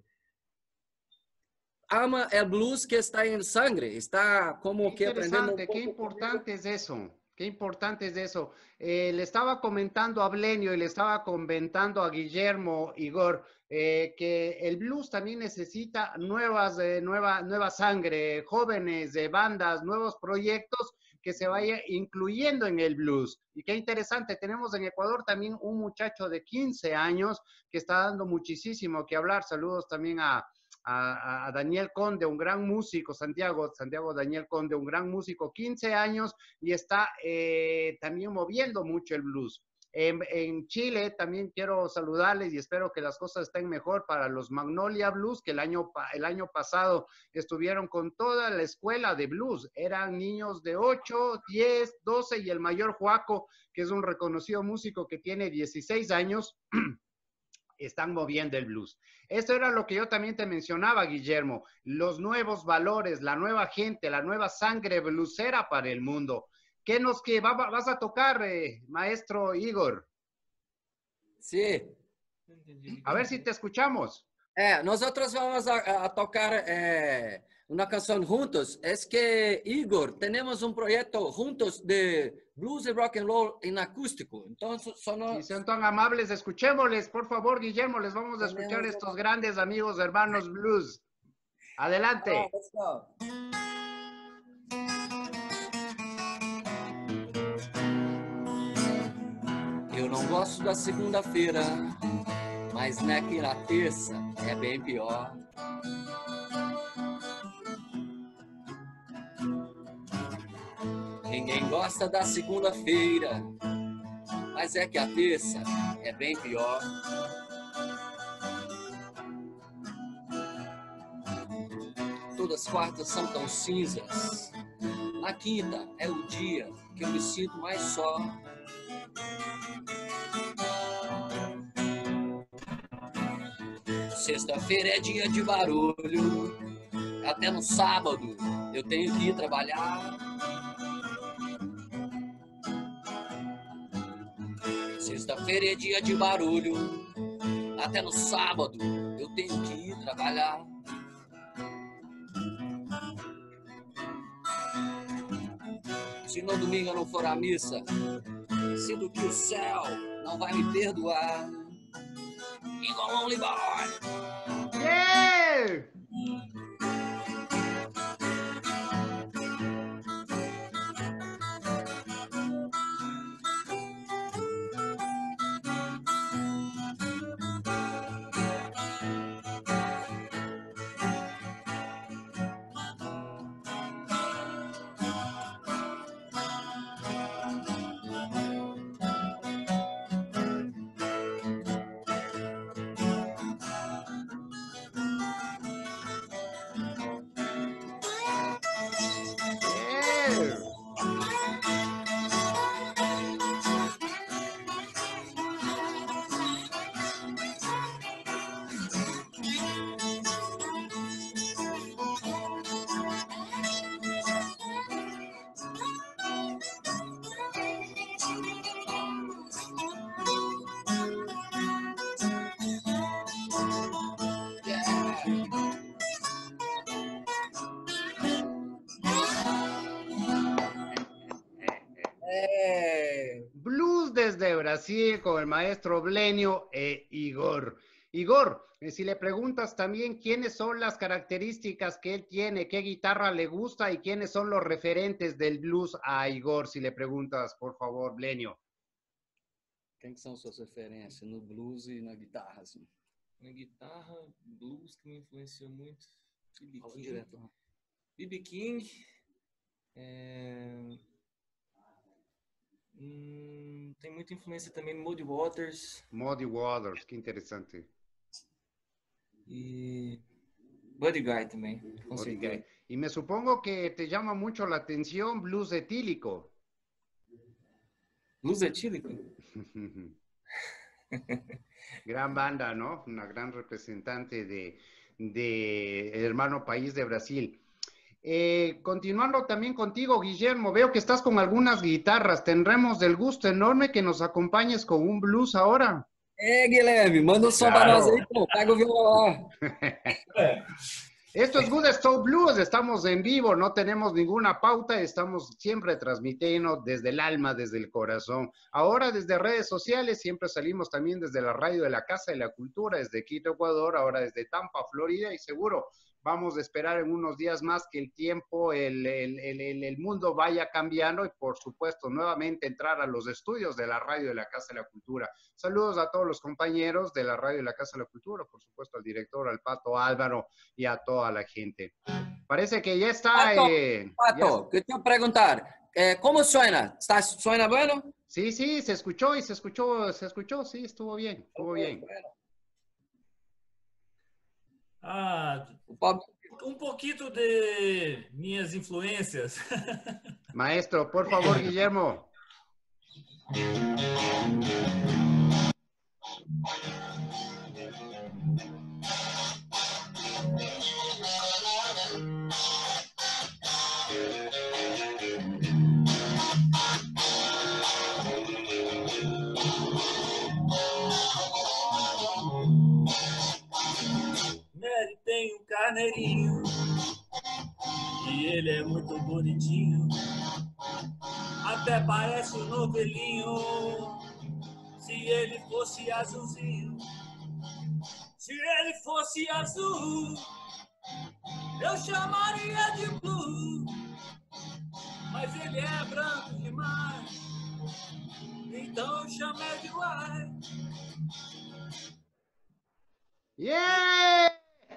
ama el blues que está en sangre, está como qué que aprendiendo un interesante, poco. qué importante es eso. Qué importante es eso. Eh, le estaba comentando a Blenio y le estaba comentando a Guillermo, Igor, eh, que el blues también necesita nuevas, eh, nueva, nueva sangre, jóvenes, de bandas, nuevos proyectos que se vaya incluyendo en el blues. Y qué interesante, tenemos en Ecuador también un muchacho de quince años que está dando muchísimo que hablar. Saludos también a... A, a Daniel Conde, un gran músico, Santiago, Santiago Daniel Conde, un gran músico, quince años, y está eh, también moviendo mucho el blues. En, en Chile también quiero saludarles y espero que las cosas estén mejor para los Magnolia Blues, que el año, el año pasado estuvieron con toda la escuela de blues. Eran niños de ocho, diez, doce y el mayor Joaco, que es un reconocido músico que tiene dieciséis años, están moviendo el blues. Esto era lo que yo también te mencionaba, Guillermo, los nuevos valores, la nueva gente, la nueva sangre bluesera para el mundo. ¿Qué nos que va, vas a tocar, eh, maestro Igor? Sí. A ver si te escuchamos. Eh, nosotros vamos a, a tocar eh, una canción juntos. Es que, Igor, tenemos un proyecto juntos de blues y rock and roll en acústico. Entonces, son... Si son tan amables, escuchémosles, por favor, Guillermo, les vamos a escuchar a estos grandes amigos, hermanos blues. Adelante. Oh, let's go. Eu não gosto da segunda-feira, mas né que na terça é bem pior. Ninguém gosta da segunda-feira, mas é que a terça é bem pior. Todas as quartas são tão cinzas. Na quinta é o dia que eu me sinto mais só. Sexta-feira é dia de barulho. Até no sábado eu tenho que ir trabalhar. Sexta-feira é dia de barulho. Até no sábado eu tenho que ir trabalhar. Se no domingo eu não for à missa, sinto que o céu não vai me perdoar. Igor Lonely Boy! Yeah! Blues desde Brasil con el maestro Blenio e Igor. Igor, si le preguntas también quiénes son las características que él tiene, qué guitarra le gusta y quiénes son los referentes del blues a Igor, si le preguntas, por favor, Blenio. Quem que são suas referências no blues e na guitarra, assim? Na guitarra, blues que me influenciou muito. B B Fala King. direto. B B King. É... Hum, tem muita influência também no Muddy Waters. Muddy Waters, que interessante. E Buddy Guy também, com Buddy certeza. Guy. Y me supongo que te llama mucho la atención blues etílico. Blues etílico? Gran banda, ¿no? Una gran representante de, de el hermano país de Brasil. Eh, continuando también contigo, Guillermo, veo que estás con algunas guitarras. Tendremos el gusto enorme que nos acompañes con un blues ahora. É, Guilherme, manda um som Claro. pra nós aí, pô. Pega o violão lá. Esto es Good Stone Blues, estamos en vivo, no tenemos ninguna pauta, estamos siempre transmitiendo desde el alma, desde el corazón. Ahora desde redes sociales, siempre salimos también desde la radio de la Casa de la Cultura, desde Quito, Ecuador, ahora desde Tampa, Florida, y seguro vamos a esperar en unos días más que el tiempo, el, el, el, el mundo vaya cambiando y por supuesto nuevamente entrar a los estudios de la radio de la Casa de la Cultura. Saludos a todos los compañeros de la radio de la Casa de la Cultura, por supuesto al director, al Pato Álvaro y a toda la gente. Parece que ya está... Pato, eh, Pato, ya... que te preguntar, eh, ¿cómo suena? ¿Está, ¿Suena bueno? Sí, sí, se escuchó y se escuchó, se escuchó, sí, estuvo bien, estuvo Okay, bien. bueno. Ah, um pouquinho de minhas influências. Maestro, por favor, Guillermo. Mary tem um carneirinho muito bonitinho, até parece um novelinho. Se ele fosse azulzinho, se ele fosse azul, eu chamaria de blue. Mas ele é branco demais, então eu chamei de white. ¡Yeah!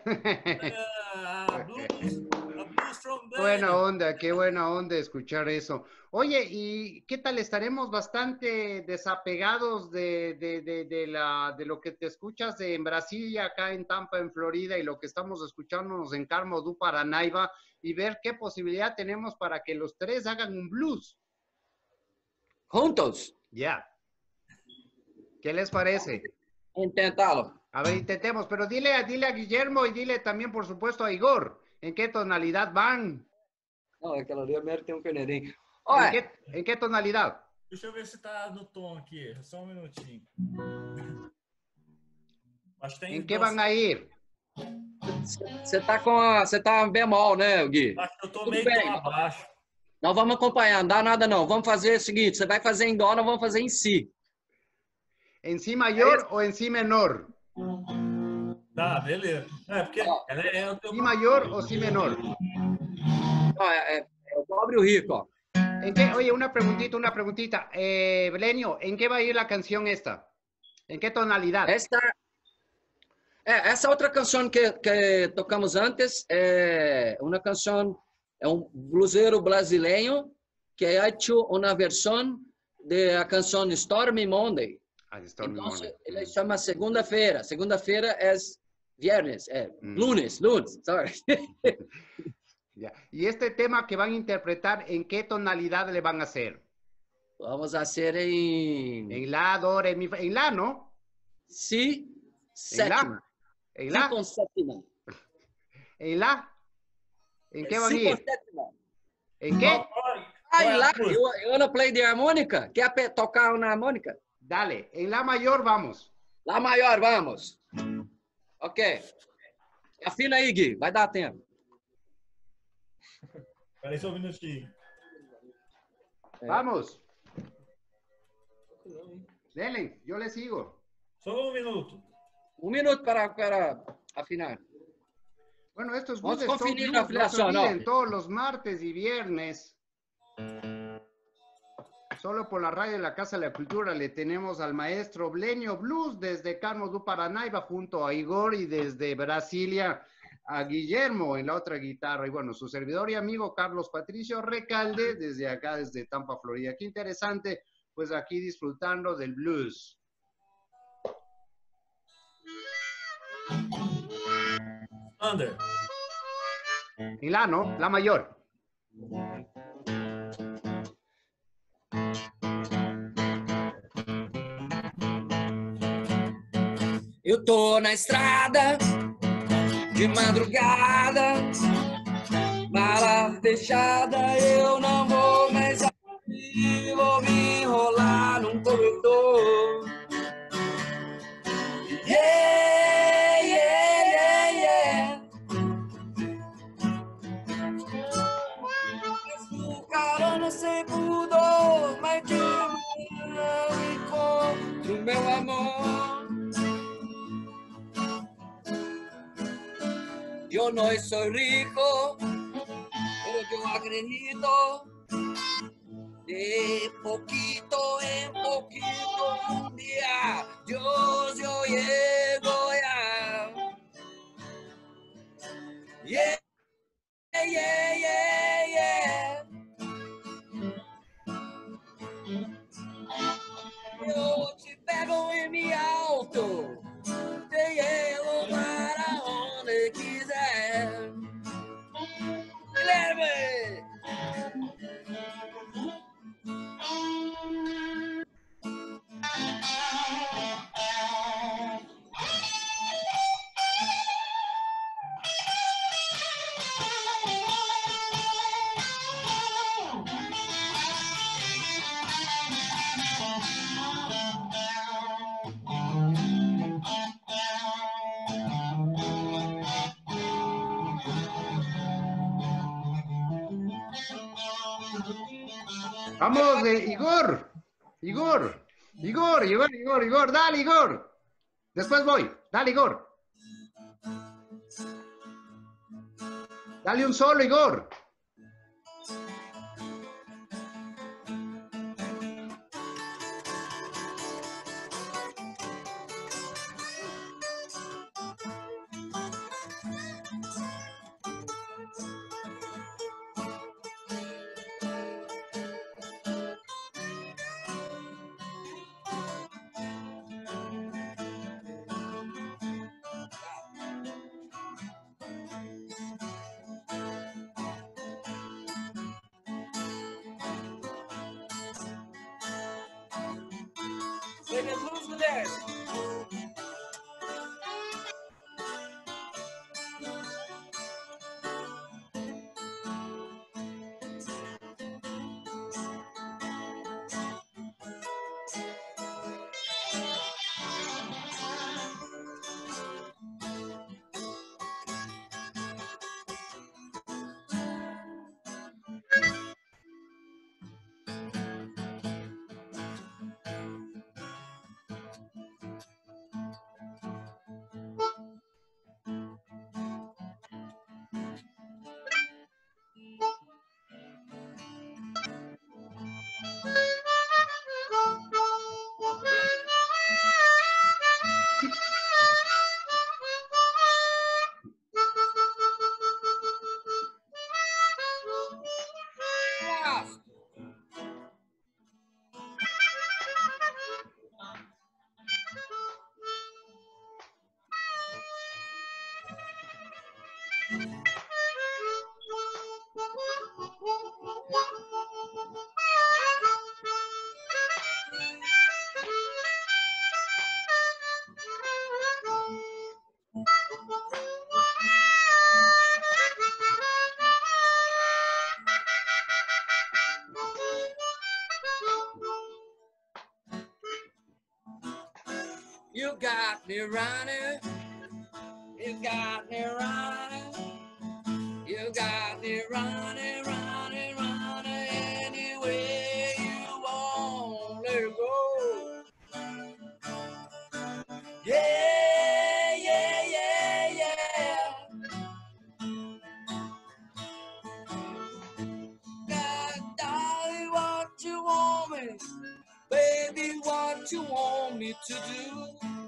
Ah, blues, a blues from Blenio. Buena onda, qué buena onda escuchar eso. Oye, ¿y qué tal? Estaremos bastante desapegados de, de, de, de, la, de lo que te escuchas en Brasil y acá en Tampa, en Florida, y lo que estamos escuchándonos en Carmo do Paranaíba, y ver qué posibilidad tenemos para que los tres hagan un blues. Juntos. Ya. Yeah. ¿Qué les parece? Intentalo. A ver, intentemos, pero dile, dile a Guillermo y dile también, por supuesto, a Igor, ¿en qué tonalidad van? Não, aquela ali primeiro tem um caneirinho. ¿En qué, ¿En qué tonalidad? Deixa eu ver se tá no tom aqui, só um minutinho. Mas tem ¿En qué dois... van a ir? Você tá com a, você tá bemol, né, Gui? Acho que eu tô Tudo meio bem. tom abaixo. Nós vamos acompanhar, não dá nada não. Vamos fazer o seguinte, você vai fazer em dó, nós vamos fazer em si. ¿En si mayor o en si menor? Tá, beleza. É, porque Ó. ela é, é, ¿Si mayor o si menor? Ó, é, é, é o pobre e o rico, ó. ¿En qué? Oye, una preguntita, una preguntita. Eh, Blenio, ¿en qué va a ir la canción esta? ¿En qué tonalidad? Esta, é, essa outra canção que, que tocamos antes é uma canção, é um bluseiro brasileiro que ha hecho uma versão da canção Stormy Monday. Ah, Stormy Então, Monday. ele chama segunda-feira. Segunda-feira é viernes, é Mm. lunes, lunes, sorry. Ya. Y este tema que van a interpretar, ¿en qué tonalidad le van a hacer? Vamos a hacer em En la, do, re, mi, fa. En la, ¿no? si En la. sétima. En Si la. com sétima. En la. ¿En qué van a Si com ir? sétima. ¿En qué? Aí lá, eu, eu não play de harmônica. Quer pe- tocar na harmônica? Dale, en la mayor vamos. Lá maior, vamos. Ok. Afina aí, Gui. Vai dar tempo. Peraí só um minutinho. É. Vamos. Denle, yo le sigo. Só um minuto. Um minuto para, para afinar. Bueno, estos Vamos blues con son finir blues, la no se afiliación, ¿no? olviden, todos los martes y viernes. Solo por la radio de la Casa de la Cultura le tenemos al maestro Blenio Blues desde Carmo do Paranaíba junto a Igor y desde Brasilia a Guillermo en la otra guitarra. Y bueno, su servidor y amigo Carlos Patricio Recalde desde acá, desde Tampa, Florida. Qué interesante, pues aquí disfrutando del blues. Under. Y la, ¿no? La mayor. Eu tô na estrada, de madrugada, mala fechada, eu não vou mais abrir, vou me enrolar num corredor. Yeah, yeah, yeah, yeah. Peço carona sem pudor, mas de manhã eu encontro meu amor. Yo no soy rico, pero yo acredito de poquito en poquito un día Dios yo llego ya. Yeah, yeah, yeah, yeah. Yo te pego en mi auto, te llevo para donde quiser. Guilherme! Vamos, eh, Igor. Igor. Igor, Igor, Igor, Igor. Dale, Igor. Después voy. Dale, Igor. Dale un solo, Igor. You got me running, you got me running, you got me running, running, running, anywhere you want to go. Yeah, yeah, yeah, yeah. God, darling, what you want me, baby, what you want me to do.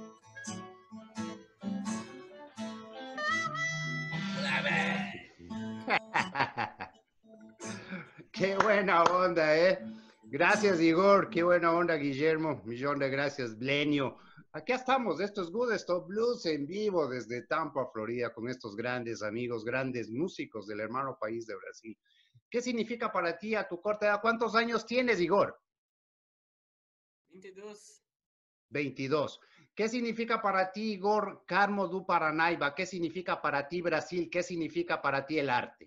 Qué buena onda, ¿eh? Gracias, Igor. Qué buena onda, Guillermo. Millón de gracias, Blenio. Aquí estamos, esto es Good Stop Blues en vivo desde Tampa, Florida, con estos grandes amigos, grandes músicos del hermano país de Brasil. ¿Qué significa para ti a tu corta edad? ¿Cuántos años tienes, Igor? veintidós. veintidós. ¿Qué significa para ti, Igor, Carmo do Paranaiba? ¿Qué significa para ti, Brasil? ¿Qué significa para ti el arte?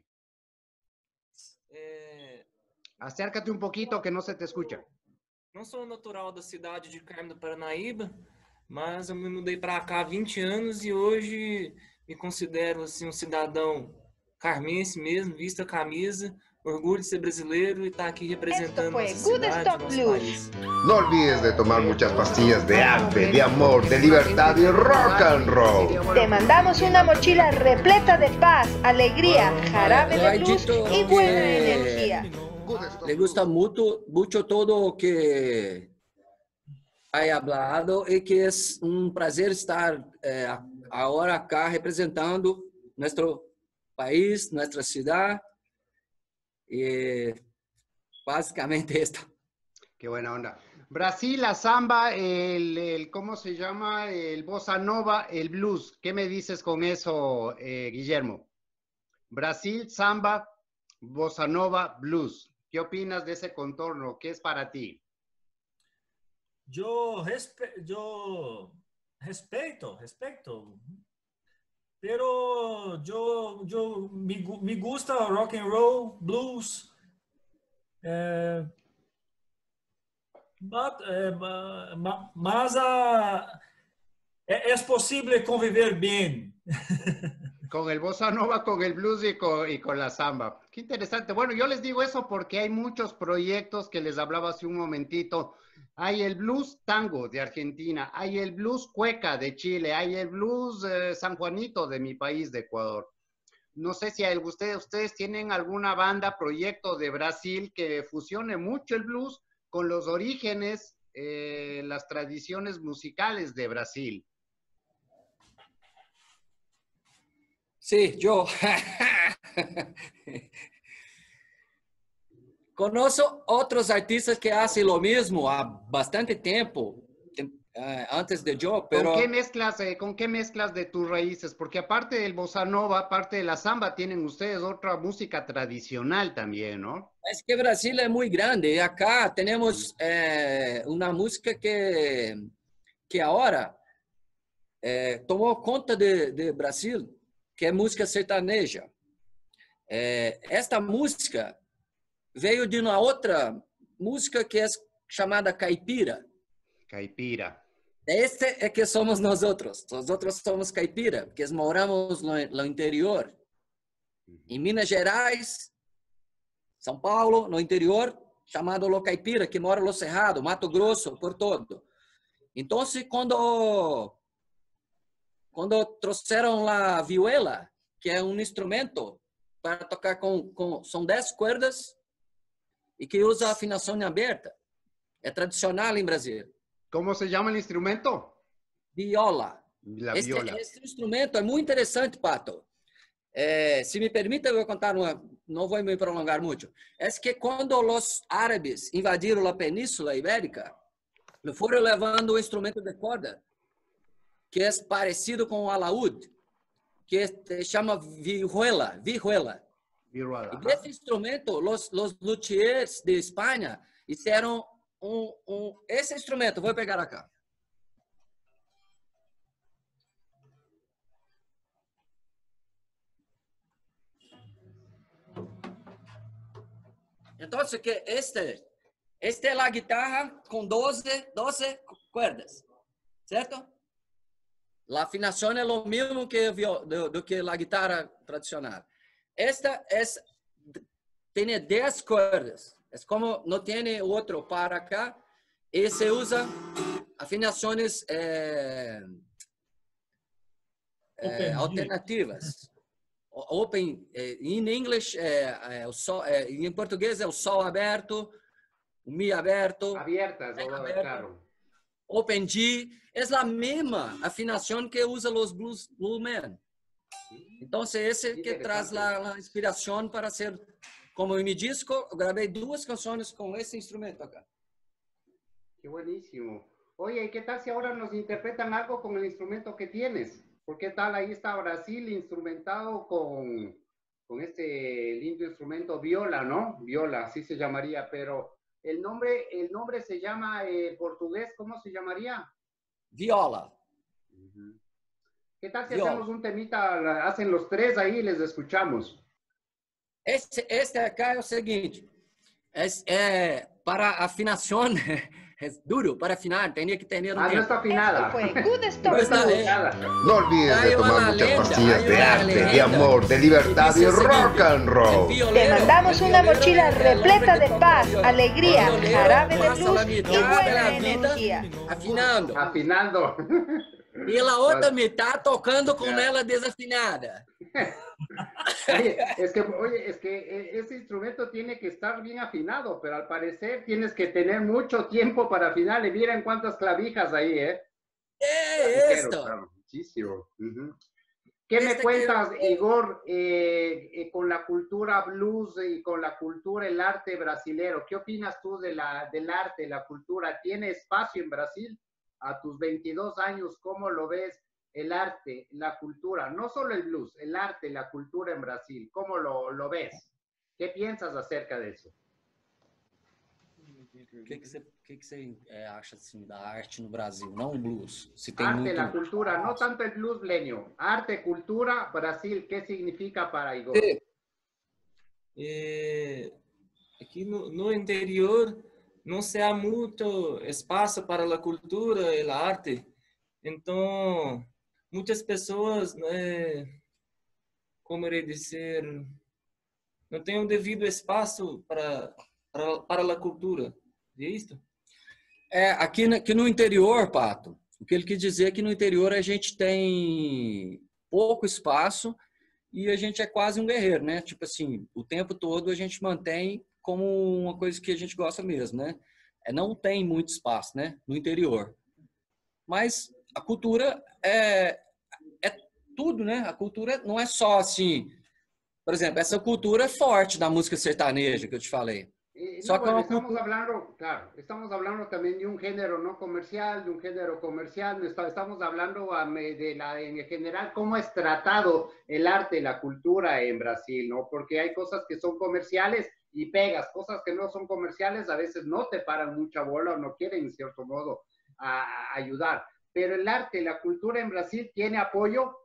É, Acércate un poquito que no se te escucha. não sou natural da cidade de Carmo do Paranaíba, mas eu me mudei para cá há vinte anos e hoje me considero assim, um cidadão carmense mesmo, visto a camisa, orgulho de ser brasileiro e estar aqui representando fue nossa Good cidade, Stop nosso Blues. país. No olvides de tomar muchas pastillas de arte, de amor, de libertad y rock and roll. Te mandamos una mochila repleta de paz, alegría, jarabe de blues y buena energía. Le gusta mucho, mucho todo que ha hablado y que es un placer estar eh, ahora acá representando nuestro país, nuestra ciudad y básicamente esto. Qué buena onda. Brasil, la samba, el, el ¿cómo se llama? El bossa nova, el blues. ¿Qué me dices con eso, eh, Guillermo? Brasil, samba, bossa nova, blues. ¿Qué opinas de ese contorno? ¿Qué es para ti? Yo, respe yo respeto, respeto. Pero yo, yo me, me gusta rock and roll, blues. Eh, but, eh, ma, mas a, é, é possível conviver bem. Con el bossa nova, con el blues y con, y con la samba. Qué interesante. Bueno, yo les digo eso porque hay muchos proyectos que les hablaba hace un momentito. Hay el blues tango de Argentina, hay el blues cueca de Chile, hay el blues eh, San Juanito de mi país, de Ecuador. No sé si hay, ustedes, ustedes tienen alguna banda, proyecto de Brasil que fusione mucho el blues con los orígenes, eh, las tradiciones musicales de Brasil. Sí, yo. Conozco otros artistas que hacen lo mismo há bastante tiempo, uh, antes de yo, pero... ¿Con qué mezclas, eh, con qué mezclas de tus raíces? Porque aparte del bossa nova, aparte de la samba, tienen ustedes otra música tradicional también, ¿no? Es que Brasil es muy grande y acá tenemos eh, una música que, que ahora eh, tomó cuenta de, de Brasil, que é música sertaneja. É, esta música veio de uma outra música que é chamada caipira. Caipira. Este é que somos nós outros. Nós outros somos caipira, porque moramos no, no interior. Em Minas Gerais, São Paulo, no interior, chamado Lo Caipira, que mora no Cerrado, Mato Grosso, por todo. Então, quando Quando trouxeram a vihuela, que é um instrumento para tocar com, com... São dez cordas e que usa afinação em aberta. É tradicional em Brasil. Como se chama o instrumento? Viola. La este, viola. este instrumento é muito interessante, Pato. É, se me permite, eu vou contar uma... Não vou me prolongar muito. É que quando os árabes invadiram a Península Ibérica, foram levando o instrumento de corda, que é parecido com o alaúd, que se chama vihuela, vihuela. Vihuela. E esse instrumento, os, os luthiers de Espanha fizeram um, um, esse instrumento, vou pegar acá. Então, que este, este é a guitarra com doze, doze cuerdas, certo? La afinación es lo mismo que do, do que la guitarra tradicional. Esta es, tiene diez cuerdas. Es como no tiene otro para acá. Y se usa afinaciones eh, eh, alternativas. Open, eh, in English, eh, eh, sol, eh, en portugués es el sol aberto, o mi aberto. Abiertas, aberto. Claro. Open G, é a mesma afinação que usa os blues, bluesmen. Então, esse que traz a, a inspiração para ser, como em meu disco, eu gravei duas canções com esse instrumento acá. Qué buenísimo. Oye, ¿y qué tal si ahora nos interpretan algo con el instrumento que tienes? ¿Por qué tal ahí está Brasil instrumentado con, con este lindo instrumento viola, ¿no? Viola, así se llamaría, pero... El nombre, el nombre se llama eh, portugués, ¿cómo se llamaría? Viola. Uh-huh. ¿Qué tal si Viola. hacemos un temita, hacen los tres ahí y les escuchamos? Este, este acá é o seguinte, é, é, para afinação, é duro para afinar, tenía que tener un Ah, no está afinada. Esto fue Good Stop No está Blues. afinada. No olvides de Hay tomar una muchas leyenda, pastillas hay de una arte, de leyenda amor, de libertad que y dice el rock siguiente, and el roll. violero, Te mandamos el una violero mochila es el hombre repleta que de toca paz, violero. alegría, El violero jarabe de pasa blues la y mitad de buena la vida energía. afinando. Afinando. E a outra mitad tocando com Ya. ela desafinada. Oye, es que, oye, es que ese instrumento tiene que estar bien afinado, pero al parecer tienes que tener mucho tiempo para afinarle. Miren cuántas clavijas ahí, ¿eh? É esto. Claro, muchísimo. Uh-huh. ¿Qué me Este cuentas, que- Igor, eh, eh, con la cultura blues y con la cultura, el arte brasilero? ¿Qué opinas tú de la, del arte, la cultura? ¿Tiene espacio en Brasil? A tus veintidós años, ¿cómo lo ves el arte, la cultura? No solo el blues, el arte, la cultura en Brasil. ¿Cómo lo, lo ves? ¿Qué piensas acerca de eso? O que, que, você, que, que você é, acha assim, da arte no Brasil? Não o blues. Se tem Arte, muito... la cultura, no tanto el blues, Blenio. Arte, cultura, Brasil, ¿qué significa para Igor? Sí. É, aqui no, no interior não se há muito espaço para a cultura e a arte. Então, muitas pessoas né, como ele dizer, não tem um devido espaço para para, para a cultura, é isto? É, aqui, aqui no interior, Pato, o que ele quis dizer é que no interior a gente tem pouco espaço e a gente é quase um guerreiro, né? Tipo assim, o tempo todo a gente mantém como uma coisa que a gente gosta mesmo, né? É, não tem muito espaço, né? No interior. Mas a cultura é, é tudo, né? A cultura não é só assim... Por exemplo, essa cultura é forte da música sertaneja que eu te falei. Eh, Só no, que é bueno, uma estamos cultura... hablando, claro, estamos hablando también de un género no comercial, de un género comercial, no está- estamos hablando a me- de la, en general cómo es tratado el arte, la cultura en Brasil, ¿no? Porque hay cosas que son comerciales y pegas, cosas que no son comerciales a veces no te paran mucha bola o no quieren en cierto modo a, a ayudar. Pero el arte, la cultura en Brasil tiene apoyo,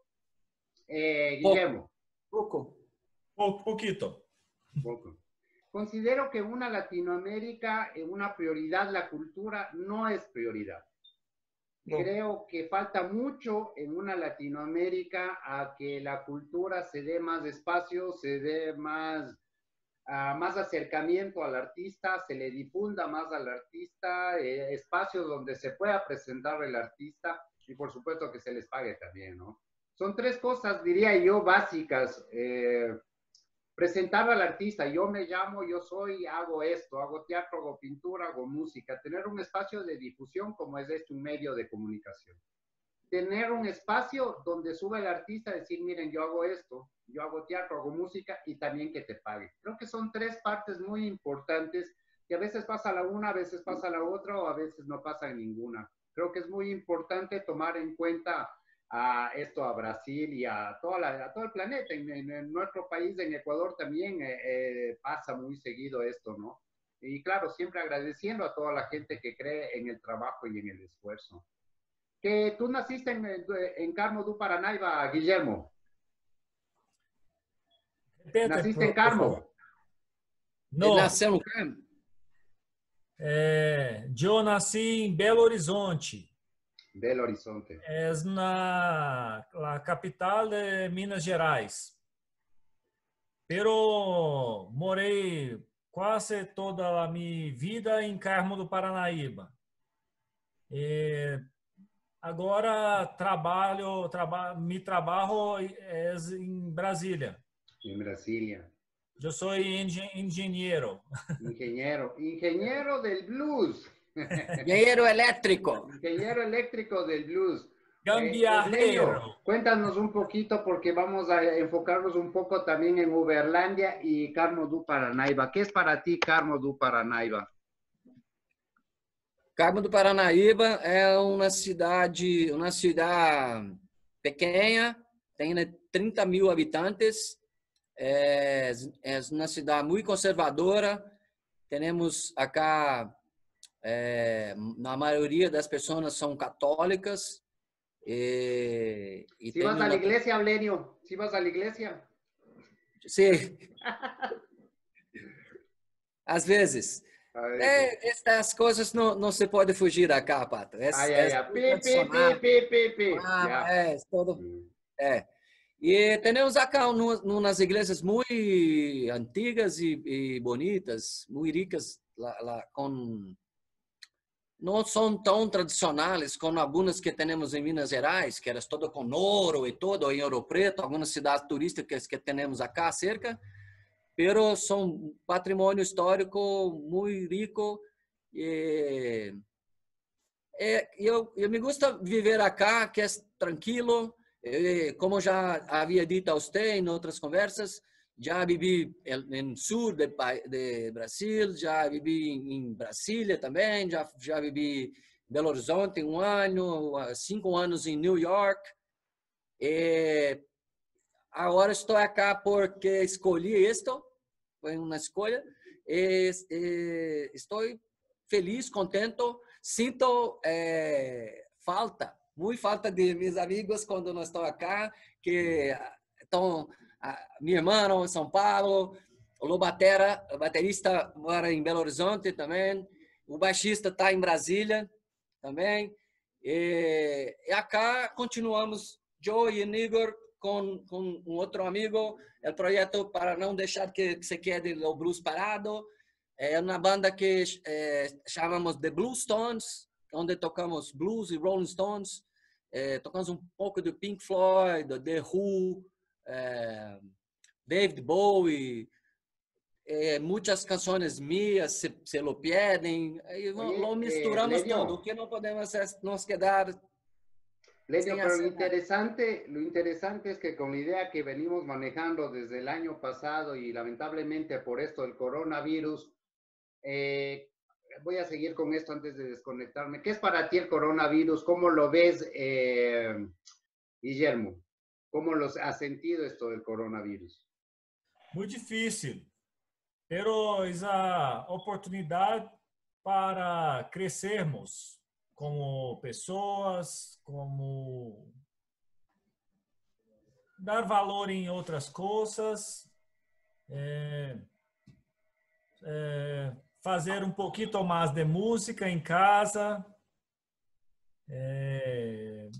eh, Guillermo. Pouco. Pou- Pouquito. Poco. Considero que en una Latinoamérica, en una prioridad, la cultura no es prioridad. No. Creo que falta mucho en una Latinoamérica a que la cultura se dé más espacio, se dé más, uh, más acercamiento al artista, se le difunda más al artista, eh, espacios donde se pueda presentar el artista y por supuesto que se les pague también, ¿no? Son tres cosas, diría yo, básicas. Eh, presentar al artista, yo me llamo, yo soy, hago esto, hago teatro, hago pintura, hago música, tener un espacio de difusión como es este, un medio de comunicación. Tener un espacio donde sube el artista, decir, miren, yo hago esto, yo hago teatro, hago música y también que te pague. Creo que son tres partes muy importantes que a veces pasa la una, a veces pasa la otra o a veces no pasa ninguna. Creo que es muy importante tomar en cuenta a esto a Brasil y a, toda la, a todo el planeta. En, en, en nuestro país, en Ecuador, también eh, eh, pasa muy seguido esto, ¿no? Y claro, siempre agradeciendo a toda la gente que cree en el trabajo y en el esfuerzo. Que tú naciste en, en Carmo do Paranaiba, Guillermo. Repete, Naciste por- en por Carmo. favor. Ele Não, nasceu no Carmo? é, eu nasci em Belo Horizonte. Belo Horizonte. É na la capital de Minas Gerais. Pero morei quase toda a minha vida em Carmo do Paranaíba. E agora trabalho, traba, me trabalho é em Brasília. En Brasilia. Eu sou engen- engenheiro. Ingeniero. Ingeniero del blues. Engenheiro elétrico. Ingeniero eléctrico del blues. Gambiarreiro. Eh, cuéntanos un poquito porque vamos a enfocarnos un poco también en Uberlândia y Carmo do Paranaiba. ¿Qué es para ti Carmo do Paranaiba? Carmo do Paranaíba é uma cidade, uma cidade pequena, tem trinta mil habitantes, é, é uma cidade muito conservadora. Temos acá, é, na maioria das pessoas são católicas. E, e Si vas a la uma... iglesia, Blenio, si vas a la iglesia. Sim. Às vezes. É, estas coisas não, não se pode fugir acá, Pato. É, Ay, é ay, ay. Pi, pi, pi, pi, pi, pi. Ah, Ya. é, todo, é. E temos acá umas igrejas muito antigas e, e bonitas, muito ricas, lá, lá, com, não são tão tradicionais como algumas que temos em Minas Gerais, que eram todo com ouro e todo, em Ouro Preto, algumas cidades turísticas que temos acá cerca, pero são patrimônio histórico muito rico. E, e eu, eu me gusta viver acá, que é tranquilo. Como já havia dito a você em outras conversas, já vivi no sul de, de Brasil, já vivi em Brasília também, já, já vivi em Belo Horizonte um ano, cinco anos em New York. E agora estou aqui porque escolhi isto, foi uma escolha. E, e estou feliz, contente, sinto é, falta. Muito falta de meus amigos quando não estou aqui, que estão, minha irmã em São Paulo, o Lobatera, o baterista mora em Belo Horizonte também, o baixista está em Brasília também, e, e acá continuamos, eu e o Igor, con, con un otro amigo el proyecto para no dejar que se quede el blues parado. Es una banda que eh, llamamos The Blue Stones, donde tocamos blues y Rolling Stones. Eh, tocamos un poco de Pink Floyd, de The Who, eh, David Bowie. Eh, muchas canciones mías se, se lo pierden, y Oye, lo misturamos eh, Lenio, todo, que no podemos es, nos quedar. Lenio, pero lo interesante, lo interesante es que con la idea que venimos manejando desde el año pasado y lamentablemente por esto del coronavirus, eh, voy a seguir con esto antes de desconectarme. ¿Qué es para ti el coronavirus? ¿Cómo lo ves, eh, Guillermo? ¿Cómo los has sentido esto del coronavirus? Muy difícil. Pero é a oportunidade para crescermos como pessoas, como dar valor em outras coisas, é, é, fazer um pouquinho mais de música em casa. É,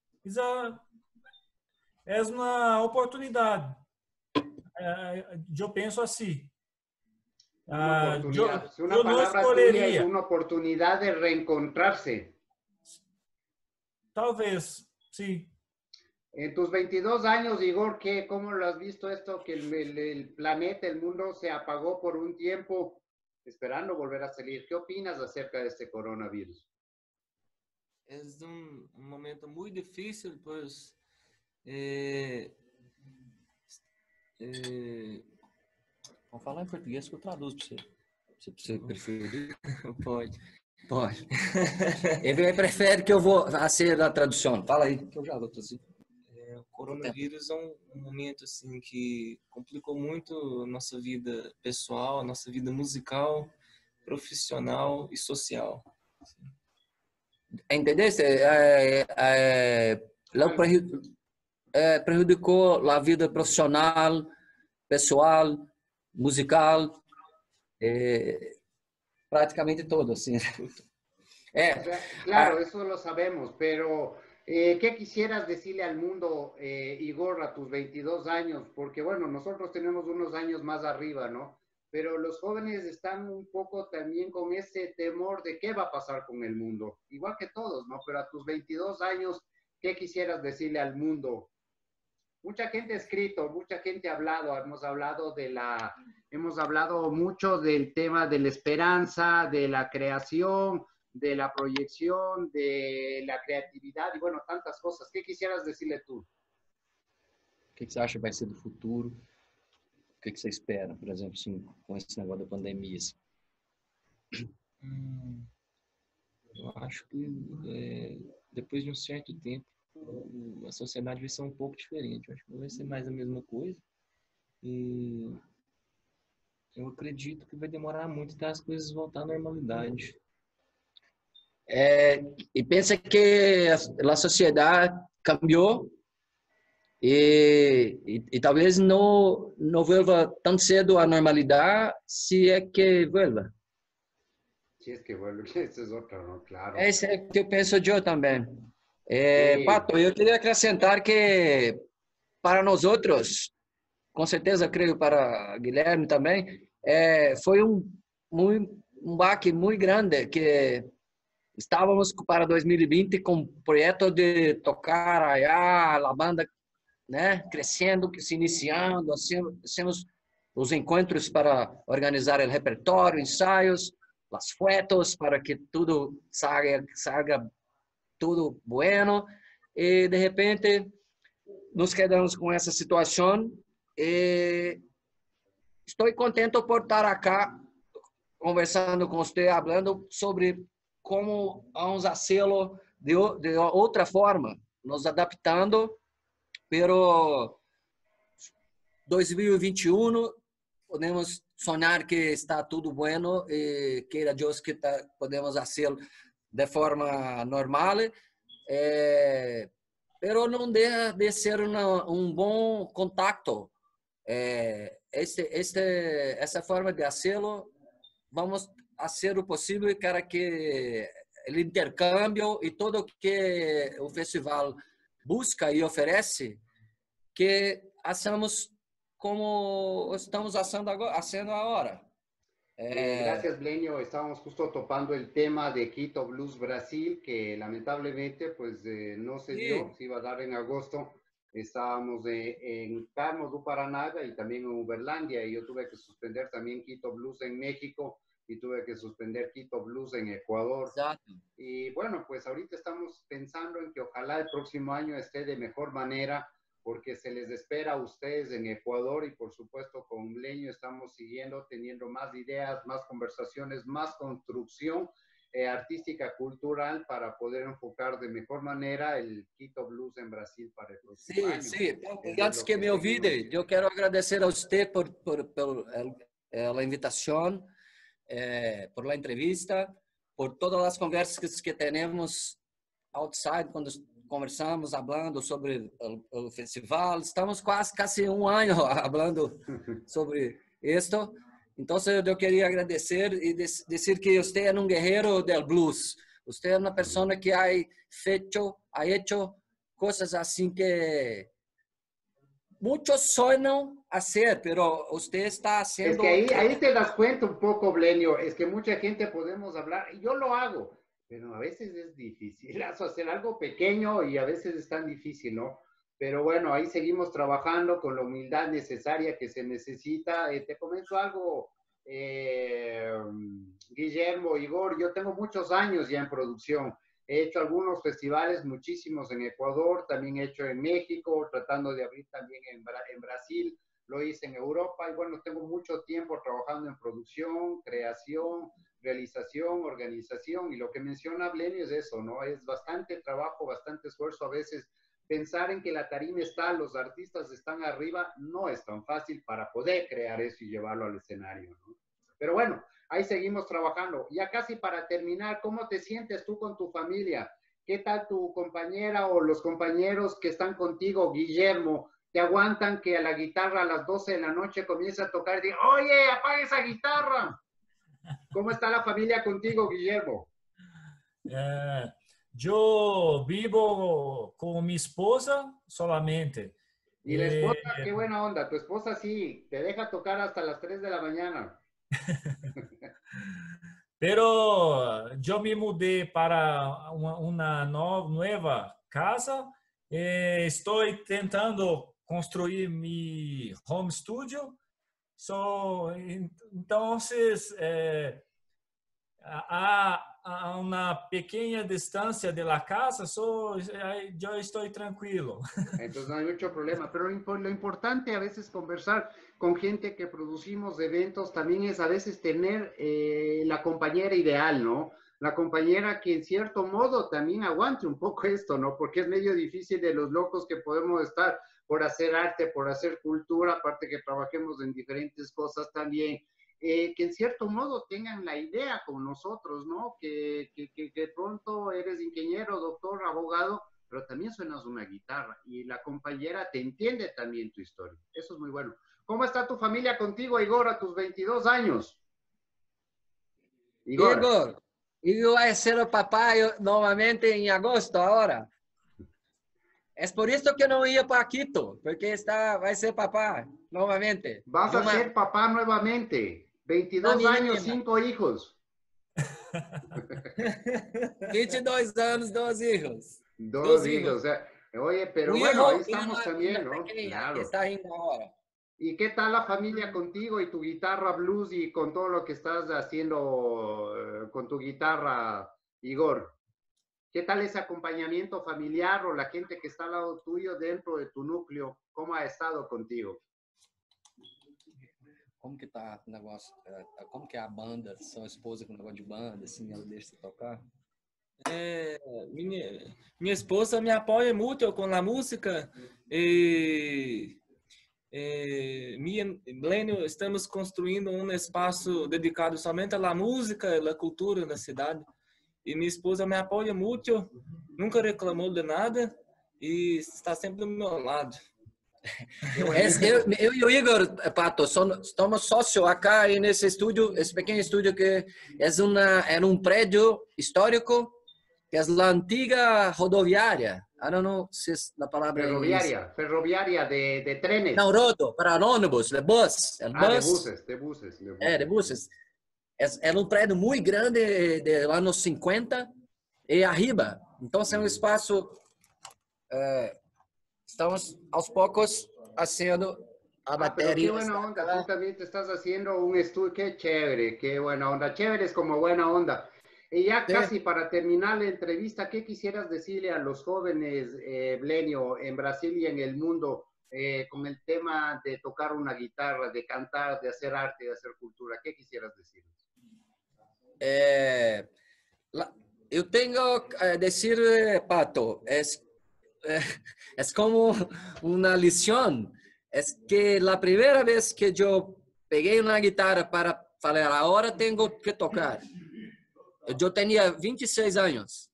é uma oportunidade. É, eu penso assim. Una oportunidad. Uh, yo, una yo palabra no tuya es una oportunidad de reencontrarse. Talvez, sí. En tus veintidós años, Igor, ¿qué, ¿cómo lo has visto esto? Que el, el, el planeta, el mundo se apagó por un tiempo, esperando volver a salir. ¿Qué opinas acerca de este coronavirus? Es un, un momento muy difícil, pues... Eh, eh, Vamos falar em português que eu traduzo para você. Se você preferir. Pode. Pode. Ele prefere que eu vou fazer a tradução. Fala aí, que eu já vou traduzir. É, o coronavírus é um, um momento assim que complicou muito a nossa vida pessoal, a nossa vida musical, profissional e social. Entendeste? É, é, é, prejudicou a vida profissional, pessoal, musical, eh, prácticamente todo, assim. Eh, claro, eso lo sabemos, pero eh, ¿qué quisieras decirle al mundo, eh, Igor, a tus veintidós años? Porque, bueno, nosotros tenemos unos años más arriba, ¿no? Pero los jóvenes están un poco también con ese temor de qué va a pasar con el mundo, igual que todos, ¿no? Pero a tus veintidós años, ¿qué quisieras decirle al mundo? Mucha gente ha escrito, mucha gente ha hablado, hemos hablado de la, hemos hablado mucho del tema de la esperanza, de la creación, de la proyección, de la creatividad y bueno, tantas cosas. ¿Qué quisieras decirle tú? O que você acha que vai ser do futuro? O que você espera, por exemplo, assim, com esse negócio da pandemia? Hum, eu acho que é, depois de um certo tempo a sociedade vai ser um pouco diferente. Eu acho que não vai ser mais a mesma coisa. E eu acredito que vai demorar muito até as coisas voltar à normalidade. É, e pensa que a, a sociedade cambiou e, e, e talvez não não vuelva tão cedo à normalidade, se é que vuelva. Si es que vuelve, esa es otra, ¿no? Claro. É isso que eu penso eu também. É, Pato, eu queria acrescentar que para nós outros, com certeza creio para Guilherme também, é, foi um, muito, um baque muito grande que estávamos para dois mil e vinte com o projeto de tocar allá, a banda, né, crescendo, se iniciando, assim, hacemos os encontros para organizar o repertório, ensaios, as fotos para que tudo salga, salga tudo bueno, e de repente nos quedamos com essa situação. E estou contente por estar aqui conversando com você, falando sobre como vamos fazê-lo de, de outra forma, nos adaptando, pero dois mil e vinte e um podemos sonhar que está tudo bueno e queira Deus que tá, podemos fazê-lo de forma normal, eh, pero não deixa de ser uma, um bom contato. Eh, este, este, essa forma de fazê-lo, vamos fazer o possível para que o intercâmbio e tudo que o festival busca e oferece, que hacemos como estamos haciendo agora. Haciendo ahora. Eh, gracias, Blenio. Estábamos justo topando el tema de Quito Blues Brasil, que lamentablemente pues eh, no se dio, sí. Se iba a dar en agosto. Estábamos de, en Carmo do Paraná y también en Uberlandia, y yo tuve que suspender también Quito Blues en México y tuve que suspender Quito Blues en Ecuador. Exacto. Y bueno, pues ahorita estamos pensando en que ojalá el próximo año esté de mejor manera, porque se les espera a ustedes en Ecuador, y por supuesto con Blenio estamos siguiendo, teniendo más ideas, más conversaciones, más construcción eh, artística, cultural, para poder enfocar de mejor manera el Quito Blues en Brasil para el próximo sí, año. Sí, y antes que, que me olvide, yo quiero agradecer a usted por, por, por el, eh, la invitación, eh, por la entrevista, por todas las conversas que, que tenemos outside, cuando conversamos, hablando sobre el, el festival. Estamos quase casi um ano hablando sobre esto. Entonces, eu queria agradecer e dizer que você é um guerreiro del blues. Você é uma pessoa que ha feito, ha hecho coisas assim que muchos sueñan hacer, pero usted está haciendo... Es que ahí, ahí te das cuenta un poco, Blenio. Es que mucha gente podemos hablar, y yo lo hago, pero a veces es difícil hacer algo pequeño, y a veces es tan difícil, ¿no? Pero bueno, ahí seguimos trabajando con la humildad necesaria que se necesita. Eh, te comento algo, eh, Guillermo, Igor, yo tengo muchos años ya en producción. He hecho algunos festivales, muchísimos en Ecuador, también he hecho en México, tratando de abrir también en, Bra en Brasil, lo hice en Europa, y bueno, tengo mucho tiempo trabajando en producción, creación, realización, organización, y lo que menciona Blenio es eso, ¿no? Es bastante trabajo, bastante esfuerzo. A veces pensar en que la tarima está, los artistas están arriba, no es tan fácil para poder crear eso y llevarlo al escenario, ¿no? Pero bueno, ahí seguimos trabajando. Ya casi para terminar, ¿cómo te sientes tú con tu familia? ¿Qué tal tu compañera o los compañeros que están contigo, Guillermo? ¿Te aguantan que a la guitarra a las doce de la noche comience a tocar y diga, oye, apaga esa guitarra? ¿Cómo está la familia contigo, Guillermo? Eh, yo vivo con mi esposa solamente. ¿Y la esposa? Eh, qué buena onda. Tu esposa sí, te deja tocar hasta las tres de la mañana. Pero yo me mudé para una, una no, nueva casa. Eh, estoy tentando construir mi home studio. So, entonces, eh, a, a una pequeña distancia de la casa, so, yo estoy tranquilo. Entonces no hay mucho problema, pero lo, lo importante a veces conversar con gente que producimos eventos también es a veces tener eh, la compañera ideal, ¿no? La compañera que en cierto modo también aguante un poco esto, ¿no? Porque es medio difícil de los locos que podemos estar por hacer arte, por hacer cultura, aparte que trabajemos en diferentes cosas también, eh, que en cierto modo tengan la idea con nosotros, ¿no? Que, que, que, que pronto eres ingeniero, doctor, abogado, pero también suenas una guitarra y la compañera te entiende también tu historia. Eso es muy bueno. ¿Cómo está tu familia contigo, Igor, a tus veintidós años? Igor, Igor, Igor va a ser papá nuevamente en agosto ahora. Es por esto que no iba para Quito, porque está, va a ser papá nuevamente. Vas a Uma... ser papá nuevamente. veintidós años, cinco hijos. veintidós años, dos hijos. Dos, dos hijos. hijos. O sea, oye, pero un bueno, ahí estamos también, ¿no? Claro. Está yendo ahora. ¿Y qué tal la familia contigo y tu guitarra blues y con todo lo que estás haciendo uh, con tu guitarra, Igor? ¿Qué tal ese acompañamiento familiar o la gente que está al lado tuyo dentro de tu núcleo? ¿Cómo ha estado contigo? Como que tá o negócio? Como que é a banda? Sua esposa com o negócio de banda, assim, ela deixa você tocar? É, minha, minha esposa me apoia muito com a música e, e minha, Blenio, estamos construindo um espaço dedicado somente à música e à cultura na cidade. E minha esposa me apoia muito, nunca reclamou de nada e está sempre do meu lado. Eu, eu e o Igor, Pato, somos sócios acá nesse estúdio, esse pequeno estúdio que é, uma, é um prédio histórico que es la antigua rodoviaria. I don't know si es la palabra ferroviaria, ferroviaria de, de trenes. No, rodo, para ônibus, de bus. El ah, bus, de buses, de buses. De buses. É, de buses. É, é um prédio muito grande de anos cinquenta e arriba. Então, é um espaço... Eh, estamos aos poucos fazendo a Ah, batería. pero qué buena onda, tú también te estás haciendo un estudio, qué chévere, qué buena onda, chévere es como buena onda. Y ya Sí. casi para terminar la entrevista, ¿qué quisieras decirle a los jóvenes, eh, Blenio, en Brasil y en el mundo, eh, con el tema de tocar una guitarra, de cantar, de hacer arte, de hacer cultura? ¿Qué quisieras decirles? Eh, la, eu tenho a dizer, Pato, é, é, é como uma lição. É que a primeira vez que eu peguei uma guitarra para falar, agora tenho que tocar, eu tinha vinte e seis anos.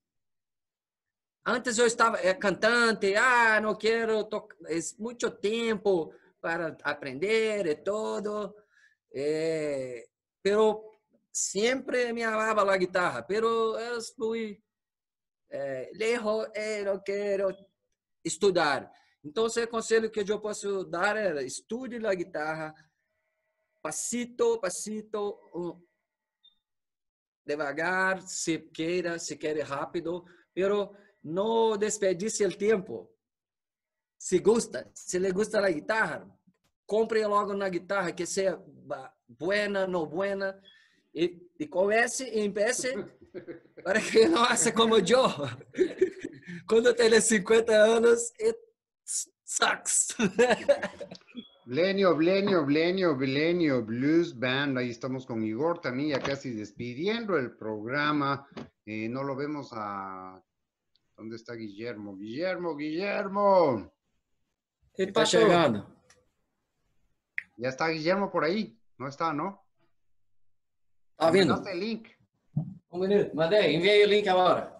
Antes eu estava é, cantante, ah, não quero tocar, é muito tempo para aprender e todo, é, pero siempre me amaba la guitarra, pero es muy eh, lejos e não quero estudar. Então, o conselho que eu posso dar é estude a guitarra, passito, passito, um, devagar, se queira, se quer rápido, pero não desperdice o tempo. Se gosta, se lhe gusta a guitarra, compre logo uma guitarra que seja buena, não buena, e, e comece e empiece para que não haja como eu. Quando tenho cincuenta anos, it sucks. Blenio, Blenio, Blenio, Blenio, Blues Band, ahí estamos con Igor también, ya casi despidiendo el programa. Eh, no lo vemos a... ¿Dónde está Guillermo? Guillermo, Guillermo. Está chegando. Ya está Guillermo por ahí. No está, ¿no? Está vindo. ¿Mandaste el link? Um minuto, mandei, enviei o link agora.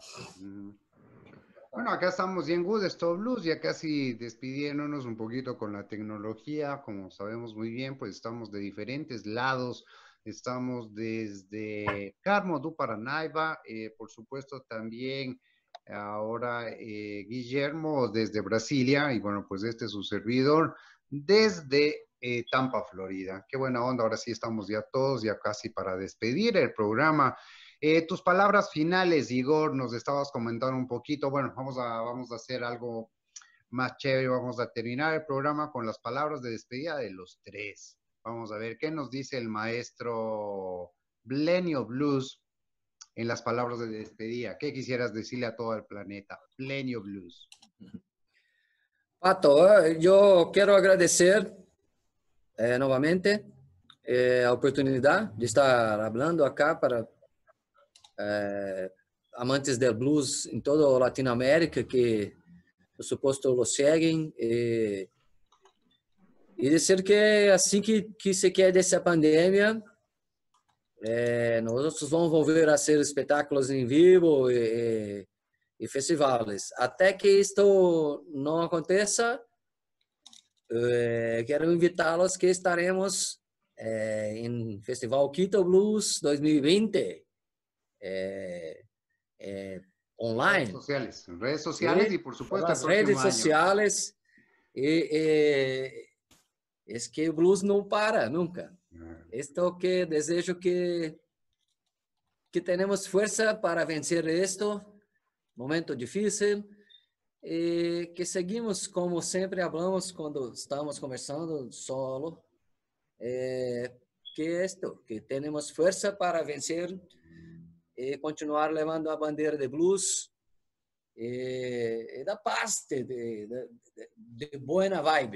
Bueno, acá estamos en Good Stop Blues, ya casi despidiéndonos un poquito con la tecnología. Como sabemos muy bien, pues estamos de diferentes lados. Estamos desde Carmo do Paranaiba, eh, por supuesto también ahora eh, Guillermo desde Brasilia, y bueno, pues este es su servidor desde eh, Tampa, Florida. Qué buena onda, ahora sí estamos ya todos, ya casi para despedir el programa. Eh, tus palabras finales, Igor, nos estabas comentando un poquito. Bueno, vamos a, vamos a hacer algo más chévere. Vamos a terminar el programa con las palabras de despedida de los tres. Vamos a ver qué nos dice el maestro Blenio Blues en las palabras de despedida. ¿Qué quisieras decirle a todo el planeta? Blenio Blues. Pato, eu quero agradecer eh, novamente eh, a oportunidade de estar falando acá para eh, amantes del blues em toda a Latinoamérica que, por suposto, lo seguem e, e dizer que assim que, que se quer dessa pandemia, eh, nós vamos voltar a ser espetáculos em vivo e, e festivais. Até que isto não aconteça, eh, quero invitá-los que estaremos eh, em Festival Quito Blues dois mil e vinte. Eh, eh, online. Redes sociales, redes sociales sí, y por supuesto las redes sociales. Y, eh, es que el blues no para nunca. Esto que deseo que que tenemos fuerza para vencer esto, momento difícil, y que seguimos como siempre hablamos cuando estamos conversando solo, eh, que esto, que tenemos fuerza para vencer e continuar levando a bandeira de blues e, e da paz, de, de, de, de buena vibe.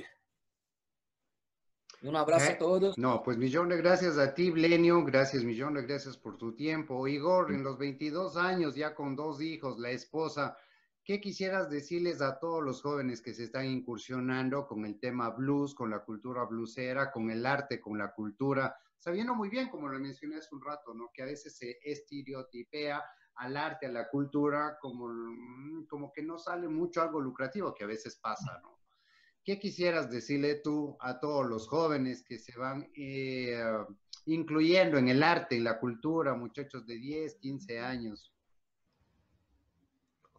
Un abrazo eh, a todos. No, pues millón de gracias a ti, Blenio. Gracias, millón de gracias por tu tiempo. Igor, en los veintidós años, ya con dos hijos, la esposa, ¿qué quisieras decirles a todos los jóvenes que se están incursionando con el tema blues, con la cultura bluesera, con el arte, con la cultura? Sabiendo muy bien, como lo mencioné hace un rato, ¿no? Que a veces se estereotipea al arte, a la cultura, como, como que no sale mucho algo lucrativo, que a veces pasa, ¿no? ¿Qué quisieras decirle tú a todos los jóvenes que se van eh, incluyendo en el arte, en la cultura, muchachos de diez, quince años?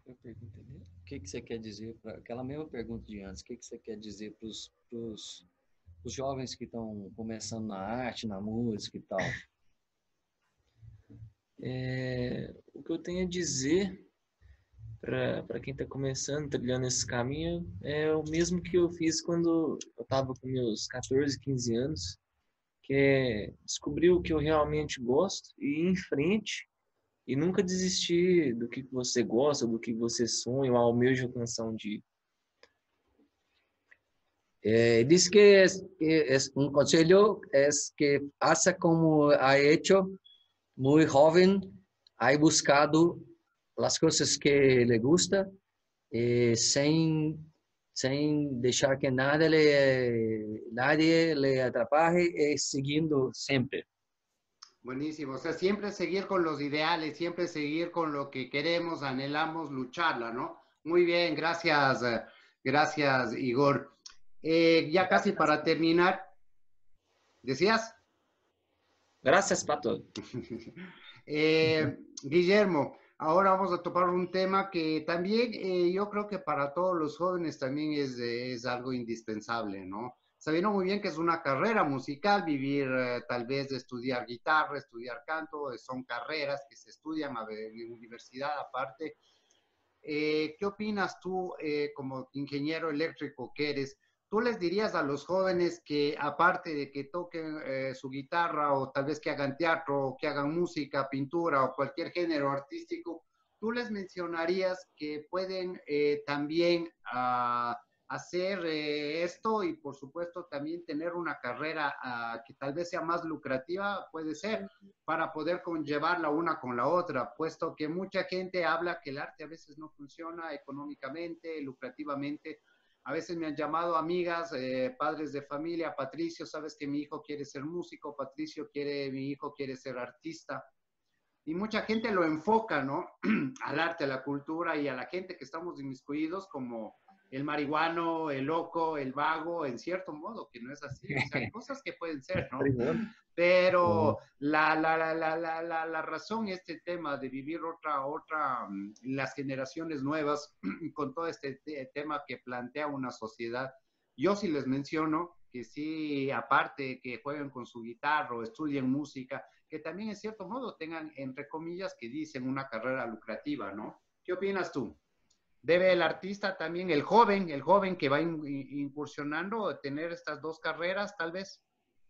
Eu pergunto, o que, que você quer dizer, para aquela mesma pergunta de antes, o que, que você quer dizer para os jovens que estão começando na arte, na música e tal? É, o que eu tenho a dizer para quem está começando, trilhando esse caminho, é o mesmo que eu fiz quando eu estava com meus quatorze, quinze anos, que é descobrir o que eu realmente gosto e ir em frente e nunca desistir do que você gosta, do que você sonha ou almeja alcançar um dia. Eh, dice que es, que es un consejo es que hace como ha hecho muy joven, ha buscado las cosas que le gusta eh, sin, sin dejar que nada le, nadie le atrapaje, eh, siguiendo siempre. Buenísimo, o sea, siempre seguir con los ideales, siempre seguir con lo que queremos, anhelamos, lucharla, ¿no? Muy bien, gracias, eh, gracias, Igor. Eh, ya casi para terminar, ¿decías? Gracias, Pato. eh, Guillermo, ahora vamos a topar un tema que también eh, yo creo que para todos los jóvenes también es, es algo indispensable, ¿no? Sabiendo muy bien que es una carrera musical, vivir eh, tal vez de estudiar guitarra, estudiar canto, eh, son carreras que se estudian a ver, en universidad aparte. Eh, ¿Qué opinas tú eh, como ingeniero eléctrico que eres? ¿Tú les dirías a los jóvenes que aparte de que toquen eh, su guitarra o tal vez que hagan teatro o que hagan música, pintura o cualquier género artístico, tú les mencionarías que pueden eh, también uh, hacer eh, esto y por supuesto también tener una carrera uh, que tal vez sea más lucrativa, puede ser, para poder conllevarla una con la otra, puesto que mucha gente habla que el arte a veces no funciona económicamente, lucrativamente? A veces me han llamado amigas, eh, padres de familia, Patricio, sabes que mi hijo quiere ser músico, Patricio quiere, mi hijo quiere ser artista. Y mucha gente lo enfoca, ¿no? Al arte, a la cultura y a la gente que estamos inmiscuidos como el marihuano, el loco, el vago, en cierto modo, que no es así. O sea, hay cosas que pueden ser, ¿no? Pero la, la, la, la, la, la, la razón, este tema de vivir otra, otra, las generaciones nuevas, con todo este te tema que plantea una sociedad, yo sí les menciono que sí, aparte que jueguen con su guitarra o estudien música, que también en cierto modo tengan, entre comillas, que dicen una carrera lucrativa, ¿no? ¿Qué opinas tú? ¿Debe el artista también, el joven, el joven que va in, incursionando, tener estas dos carreras, tal vez?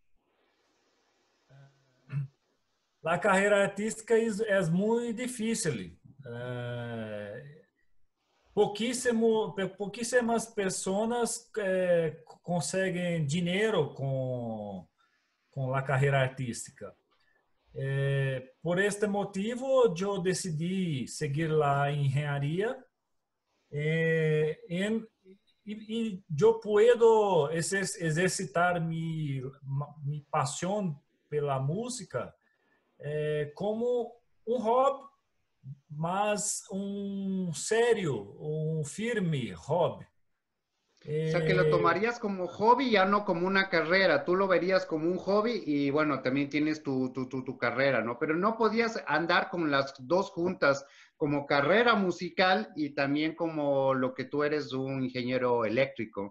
La carreira artística é muito difícil. É, pouquíssimo, pouquíssimas pessoas é, conseguem dinheiro com, com a carreira artística. É, por este motivo, eu decidi seguir a engenharia é, em, e, e eu puedo exercitar minha, minha paixão pela música é, como um hobby, mas um sério, um firme hobby. O sea, que lo tomarías como hobby, ya no como una carrera. Tú lo verías como un hobby y, bueno, también tienes tu, tu, tu, tu carrera, ¿no? Pero no podías andar con las dos juntas, como carrera musical y también como lo que tú eres un ingeniero eléctrico.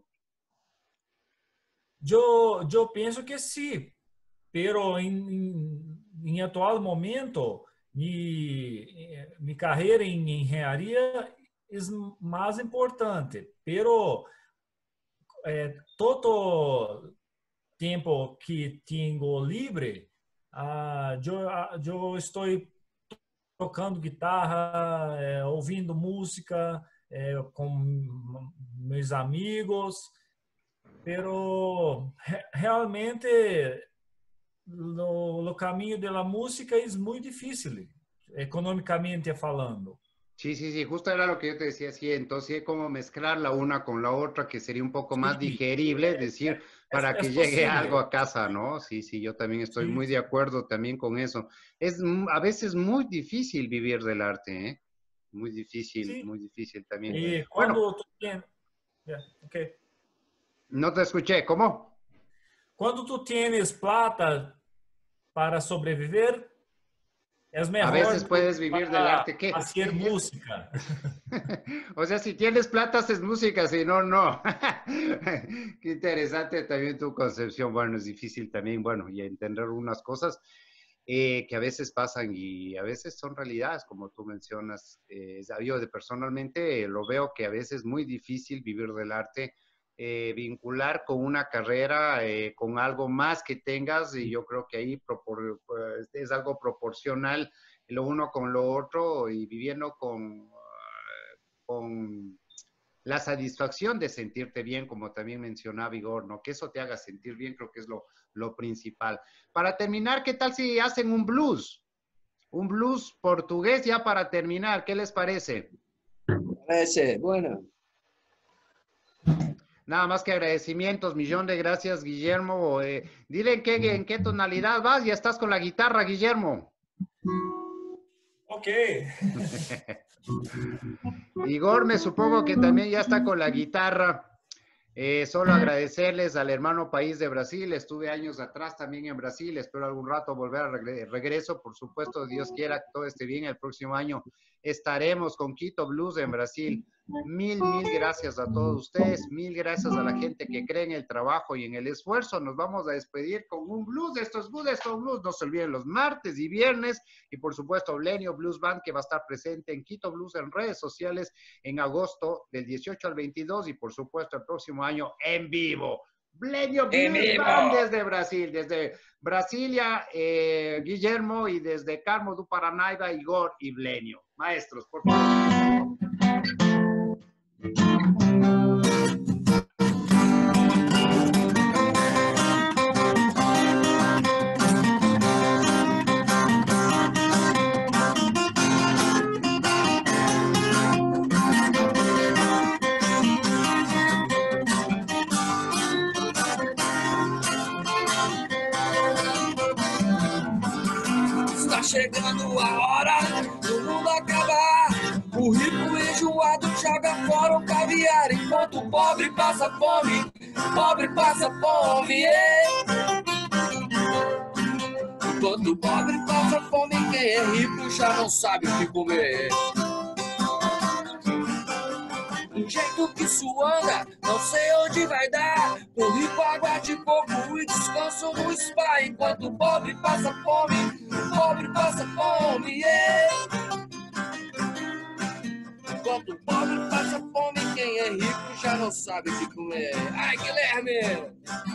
Yo, yo pienso que sí, pero en, en, en actual momento, mi, mi carreira em engenharia é mais importante, pero eh, todo tempo que tenho livre, uh, eu, eu estou tocando guitarra, eh, ouvindo música eh, com meus amigos, pero re, realmente no, no caminho da música é muito difícil, económicamente falando. Sí, sí, sí, justo era lo que yo te decía, sí, entonces cómo mezclar la una con la otra, que sería un poco sí, más digerible, es decir, para es, que es llegue posible. Algo a casa, ¿no? Sí, sí, yo también estoy sí. muy de acuerdo también con eso. Es a veces muy difícil vivir del arte, ¿eh? Muy difícil, sí. muy difícil también. Y cuando bueno, tú tienes... Yeah, okay. No te escuché, ¿cómo? Cuando tú tienes plata para sobreviver, es mejor. A veces puedes vivir del arte. ¿Qué? Hacer música. O sea, si tienes plata, haces música, si no, no. Qué interesante también tu concepción. Bueno, es difícil también, bueno, y entender unas cosas eh, que a veces pasan y a veces son realidades, como tú mencionas. Eh, yo de, personalmente eh, lo veo que a veces es muy difícil vivir del arte. Eh, vincular con una carrera, eh, con algo más que tengas, y yo creo que ahí propor, pues, es algo proporcional lo uno con lo otro y viviendo con, con la satisfacción de sentirte bien, como también mencionaba Igor, ¿no? Que eso te haga sentir bien, creo que es lo, lo principal. Para terminar, ¿qué tal si hacen un blues? Un blues portugués ya para terminar, ¿qué les parece? Parece, bueno. Nada más que agradecimientos, millón de gracias, Guillermo. Eh, dile en qué, en qué tonalidad vas, ya estás con la guitarra, Guillermo. Ok. Igor, me supongo que también ya está con la guitarra. Eh, solo agradecerles al hermano país de Brasil. Estuve años atrás también en Brasil. Espero algún rato volver a regre regreso. Por supuesto, Dios quiera que todo esté bien. El próximo año estaremos con Quito Blues en Brasil. Mil, mil gracias a todos ustedes. Mil gracias a la gente que cree en el trabajo y en el esfuerzo. Nos vamos a despedir con un blues de estos Good Stone Blues. No se olviden los martes y viernes. Y por supuesto, Blenio Blues Band, que va a estar presente en Quito Blues en redes sociales en agosto del dieciocho al veintidós. Y por supuesto, el próximo año en vivo. Blenio Blues Band desde Brasil, desde Brasilia, eh, Guillermo, y desde Carmo do Paranaiba, Igor y Blenio. Maestros, por favor. Está chegando a hora do mundo acabar. O rico enjoado joga fora o caviar, enquanto o pobre passa fome, pobre passa fome. Yeah. Enquanto o pobre passa fome, quem é rico já não sabe o que comer. Do jeito que isso anda, não sei onde vai dar. O rico água de coco e descanso no spa, enquanto o pobre passa fome, pobre passa fome. Yeah. Enquanto o pobre passa fome, quem é rico já não sabe o que comer. Ai, Guilherme!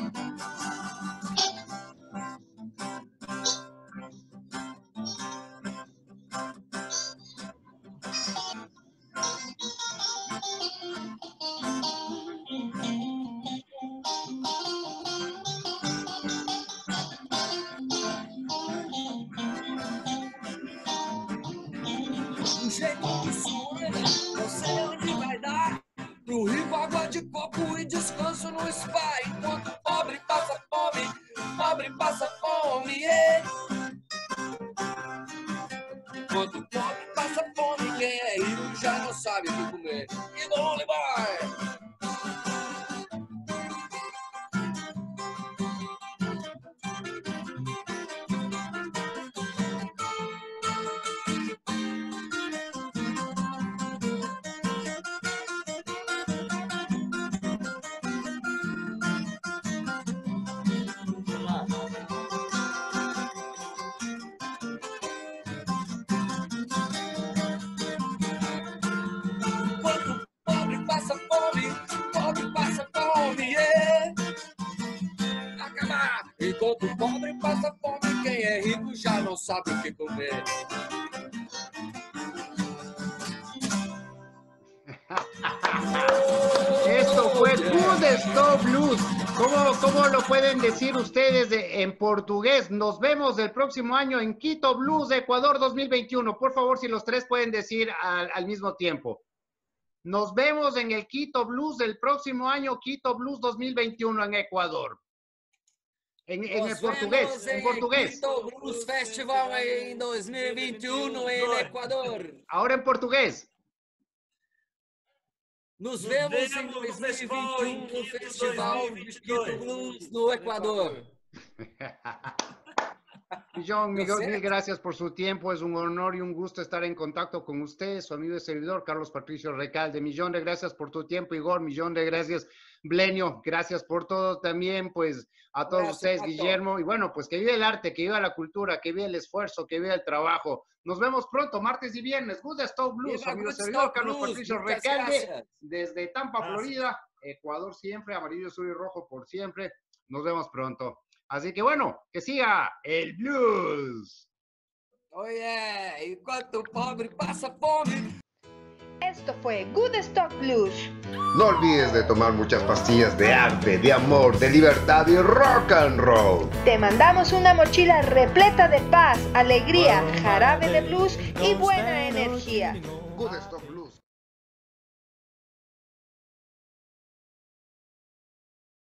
Do jeito que isso anda, não sei onde vai dar. Pro rico água de coco e descanso no spa, enquanto o pobre passa fome, pobre passa fome. Yeah. Enquanto o pobre passa fome, quem é rico já não sabe o que comer. E não vai! Passa fome, pobre passa fome, yeah. Acabar. Enquanto o pobre passa fome, quem é rico já não sabe o que comer. Esto fue Good Stone Blues. ¿Cómo, ¿Cómo lo pueden decir ustedes de, en portugués? Nos vemos el próximo año en Quito Blues, Ecuador dos mil veintiuno. Por favor, si los tres pueden decir al, al mismo tiempo. Nos vemos en el Quito Blues el próximo año, Quito Blues dos mil veintiuno en Ecuador. En, en el portugués, en, en portugués. Quito Blues Festival en dos mil veintiuno en Ecuador. Ahora en portugués. Nos vemos em dois mil e vinte e um no Festival do Quito Blues no Equador. Millón, mil, mil gracias por su tiempo. Es un honor y un gusto estar en contacto con usted, su amigo y servidor, Carlos Patricio Recalde. Millón de gracias por tu tiempo, Igor. Millón de gracias, Blenio. Gracias por todo también, pues, a todos gracias, ustedes, Pato. Guillermo. Y bueno, pues que viva el arte, que viva la cultura, que viva el esfuerzo, que viva el trabajo. Nos vemos pronto, martes y viernes. Good Stock Blues, su amigo y servidor, Carlos Blues. Patricio Recalde, gracias. Desde Tampa, gracias. Florida, Ecuador siempre, amarillo, azul y rojo por siempre. Nos vemos pronto. Así que bueno, que siga el blues. Oye, enquanto pobre pasa fome. Esto fue Good Stock Blues. No olvides de tomar muchas pastillas de arte, de amor, de libertad y rock and roll. Te mandamos una mochila repleta de paz, alegría, jarabe de blues y buena energía. Good Stock Blues.